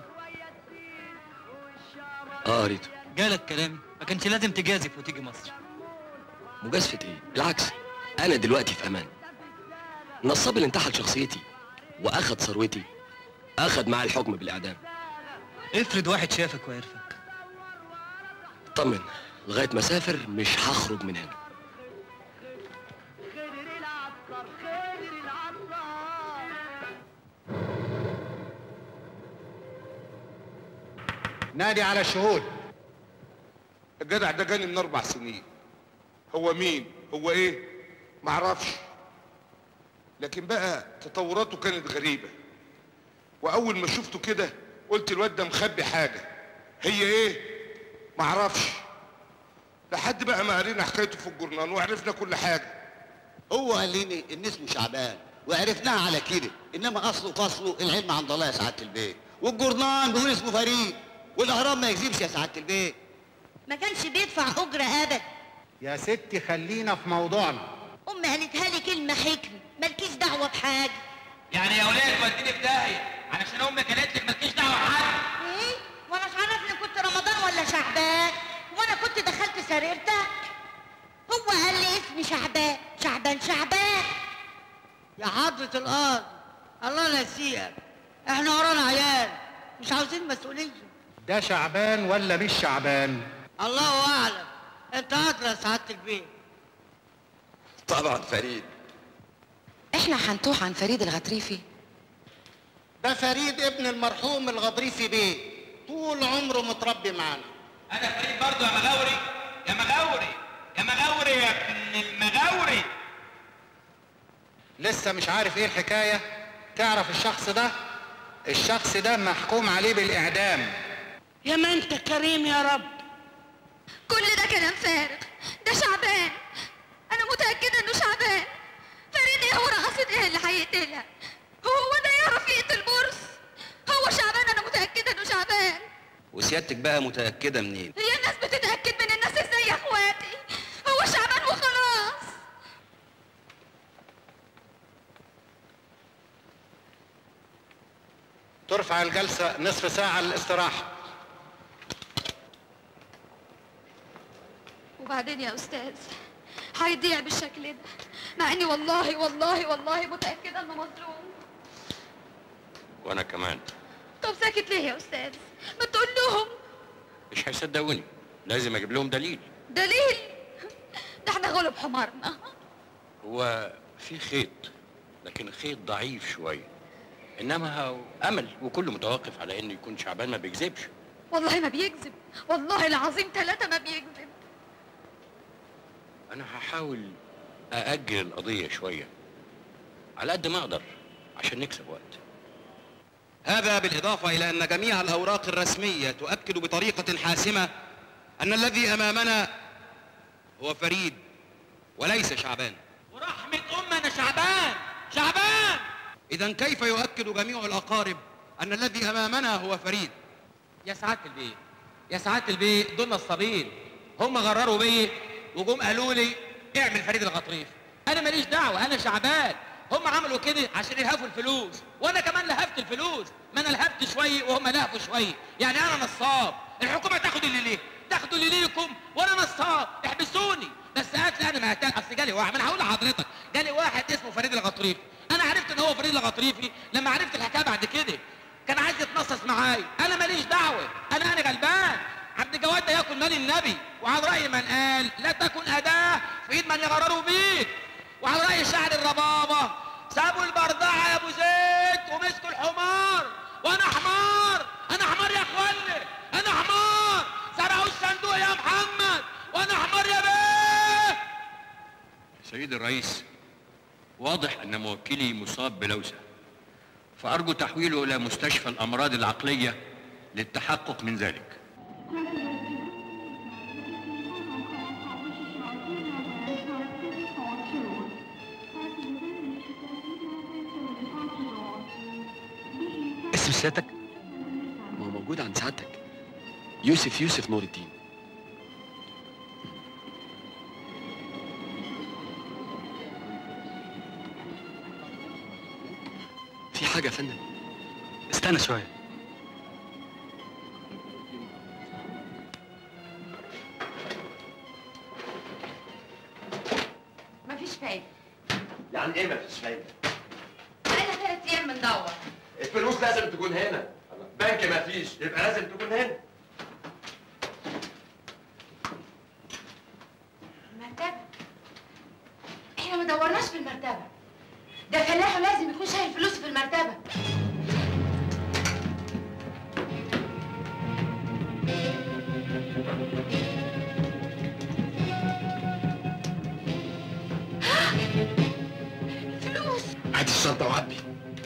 قريته. جالك كلامي؟ ما كانش لازم تجازف وتيجي مصر. مجازفة ايه؟ بالعكس، انا دلوقتي في امان. النصاب اللي انتحل شخصيتي واخد ثروتي اخد معاه الحكم بالاعدام. افرض واحد شافك وعرفك. اطمن، لغايه ما اسافر مش هخرج من هنا. نادي على الشهود. الجدع ده جاني من 4 سنين. هو مين؟ هو ايه؟ معرفش. لكن بقى تطوراته كانت غريبة. وأول ما شفته كده قلت الواد ده مخبي حاجة. هي ايه؟ معرفش. لحد بقى ما قرينا حكايته في الجورنال وعرفنا كل حاجة. هو قال لي ان اسمه شعبان وعرفناها على كده، انما اصله فصله العلم عند الله يا سعاده البيت، والجورنال بيقول اسمه فريد، والاهرام ما يكذبش يا سعاده البيت. ما كانش بيدفع اجره ابدا. يا ستي خلينا في موضوعنا. امي قالتها لي كلمه حكمه، مالكيش دعوه بحاجه. يعني يا ولاد وديني في داهيه علشان امك قالت لك مالكيش دعوه بحاجه. ايه؟ وانا مش عارفني كنت رمضان ولا شعبان؟ وانا كنت دخلت سريرتك؟ هو قال لي اسمي شعبان شعبان. يا حضره الارض الله نسيك، احنا ورانا عيال مش عاوزين مسؤوليه. ده شعبان ولا مش شعبان؟ الله اعلم، انت ادرى يا سعاده البيت. طبعا فريد. احنا هنتوه عن فريد الغطريفي؟ ده فريد ابن المرحوم الغطريفي بيه، طول عمره متربي معانا. انا فريد برضه يا مغاوري يا مغاوري يا مغاوري يا ابن المغاوري. لسه مش عارف ايه الحكايه؟ تعرف الشخص ده محكوم عليه بالاعدام. يا ما انت كريم يا رب. كل ده كلام فارغ، ده شعبان، انا متاكده انه شعبان. فريد ايه ورقصت ايه اللي هيقتلها؟ هو ده يعرف يقتل بورس؟ هو شعبان، انا متاكده انه شعبان. وسيادتك بقى متاكده منين؟ هي الناس بتتاكد من الناس ازاي يا اخواتي؟ هو شعبان وخلاص. ترفع الجلسه نصف ساعه للاستراحه. وبعدين يا استاذ هيضيع بالشكل ده، مع اني والله متاكده انه مظلوم. وانا كمان. طب ساكت ليه يا استاذ؟ ما تقول لهم. مش هيصدقوني، لازم اجيب لهم دليل. دليل؟ ده احنا غلب حمارنا. هو في خيط، لكن خيط ضعيف شويه، انما امل وكله متوقف على انه يكون شعبان ما بيكذبش. والله ما بيكذب، والله العظيم 3 ما بيكذب. انا هحاول ااجل القضيه شويه على قد ما اقدر عشان نكسب وقت. هذا بالإضافة إلى أن جميع الأوراق الرسمية تؤكد بطريقة حاسمة أن الذي أمامنا هو فريد وليس شعبان. ورحمة أنا شعبان. إذا كيف يؤكد جميع الأقارب أن الذي أمامنا هو فريد؟ يا سعادة البيه دول نصابين، هم غرروا بيه وجم قالوا لي اعمل فريد الغطريفي. أنا ماليش دعوة، أنا شعبان. هم عملوا كده عشان يلهفوا الفلوس، وانا كمان لهفت الفلوس. ما انا لهفت شويه وهم لهفوا شويه، يعني انا نصاب. الحكومه تاخد اللي ليه، تاخدوا اللي ليكم، وانا نصاب. احبسوني بس هات لي انا ما هتل. اصل جالي واحد، ما انا هقول لحضرتك، جالي واحد اسمه فريد الغطريفي. انا عرفت ان هو فريد الغطريفي لما عرفت الحكايه بعد كده. كان عايز يتنصص معايا، انا ماليش دعوه، انا غلبان. عبد الجواد ده ياكل مال النبي، وعلى راي من قال لا تكن اداه في ايد من يغرروا بيك. وعلى راي شاعر الربابه سابوا البردعه يا ابو زيد ومسكوا الحمار، وانا حمار يا اخواني، انا حمار. سيدي الرئيس، واضح أن موكلي مصاب بلوسة، فأرجو تحويله إلى مستشفى الأمراض العقلية للتحقق من ذلك. اسم سيادتك؟ ما هو موجود عند سعادتك، يوسف نور الدين. في حاجة يا فندم؟ استنى شوية. مفيش فايدة. يعني ايه مفيش فايده؟ بقالنا 3 أيام بندور. الفلوس لازم تكون هنا، بنك مفيش يبقى لازم تكون هنا. مرتبة. احنا ما دورناش في المرتبة. ده فلاح لازم يكون شايل فلوسه في المرتبة. فلوس. هات الشنطه وعبي.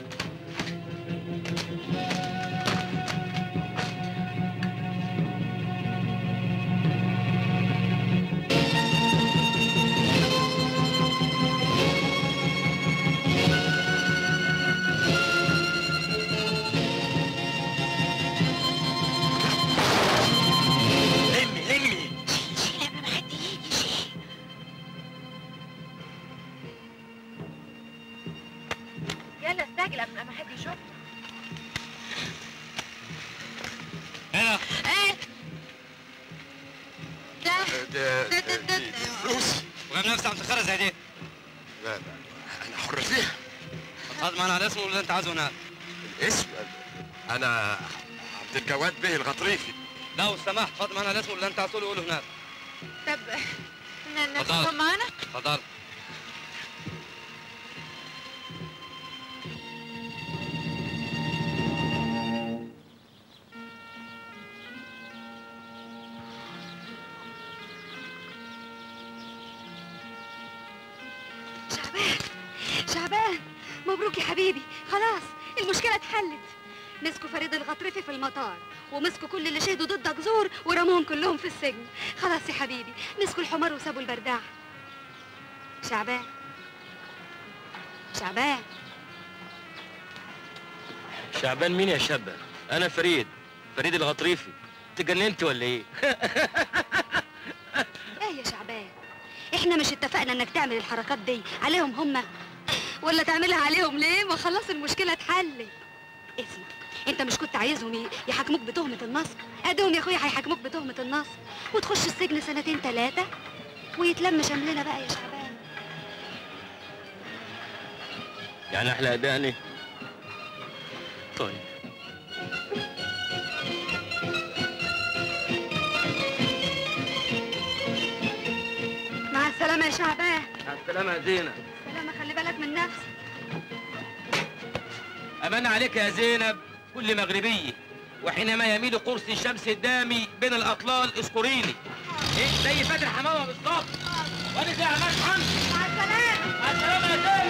يلا استعجل قبل ما حد يشوف. هنا. ايه ده فلوس. وجايب نفسك عم تخرج زي دي. لا انا حر فيها. خد معنا على اسمه اللي انت عايزه هناك. الاسم؟ انا عبد الجواد به الغطريفي. لو سمحت خد معنا على اسمه اللي انت عايزه قوله هناك. طب اتفضل. ناخدهم معانا؟ اتفضل. شعبان مبروك يا حبيبي، خلاص المشكلة اتحلت. مسكوا فريد الغطرفي في المطار، ومسكوا كل اللي شهدوا ضدك زور ورموهم كلهم في السجن. خلاص يا حبيبي، مسكوا الحمار وسابوا البرداع. شعبان شعبان مين يا شابة؟ أنا فريد الغطريفي. تجننت ولا إيه؟ ايه يا شعبان، احنا مش اتفقنا انك تعمل الحركات دي عليهم هما، ولا تعملها عليهم ليه؟ ما خلاص المشكلة اتحلت. اسمع، انت مش كنت عايزهم يحاكموك بتهمة النصب؟ ادهم يا اخويا هيحاكموك بتهمة النصب وتخش السجن 2 3 ويتلم شملنا بقى يا شعبان. يعني أحلى بعني؟ طيب. مع السلامة يا شعبان. مع السلامة يا زينب. سلامة، خلي بالك من نفسك. أمان عليك يا زينب كل مغربية، وحينما يميل قرص الشمس الدامي بين الأطلال اذكريني. إيه زي فاتح حمامة بالظبط. وأنا زي عماد حمدي. مع السلامة. مع السلامة يا زينب.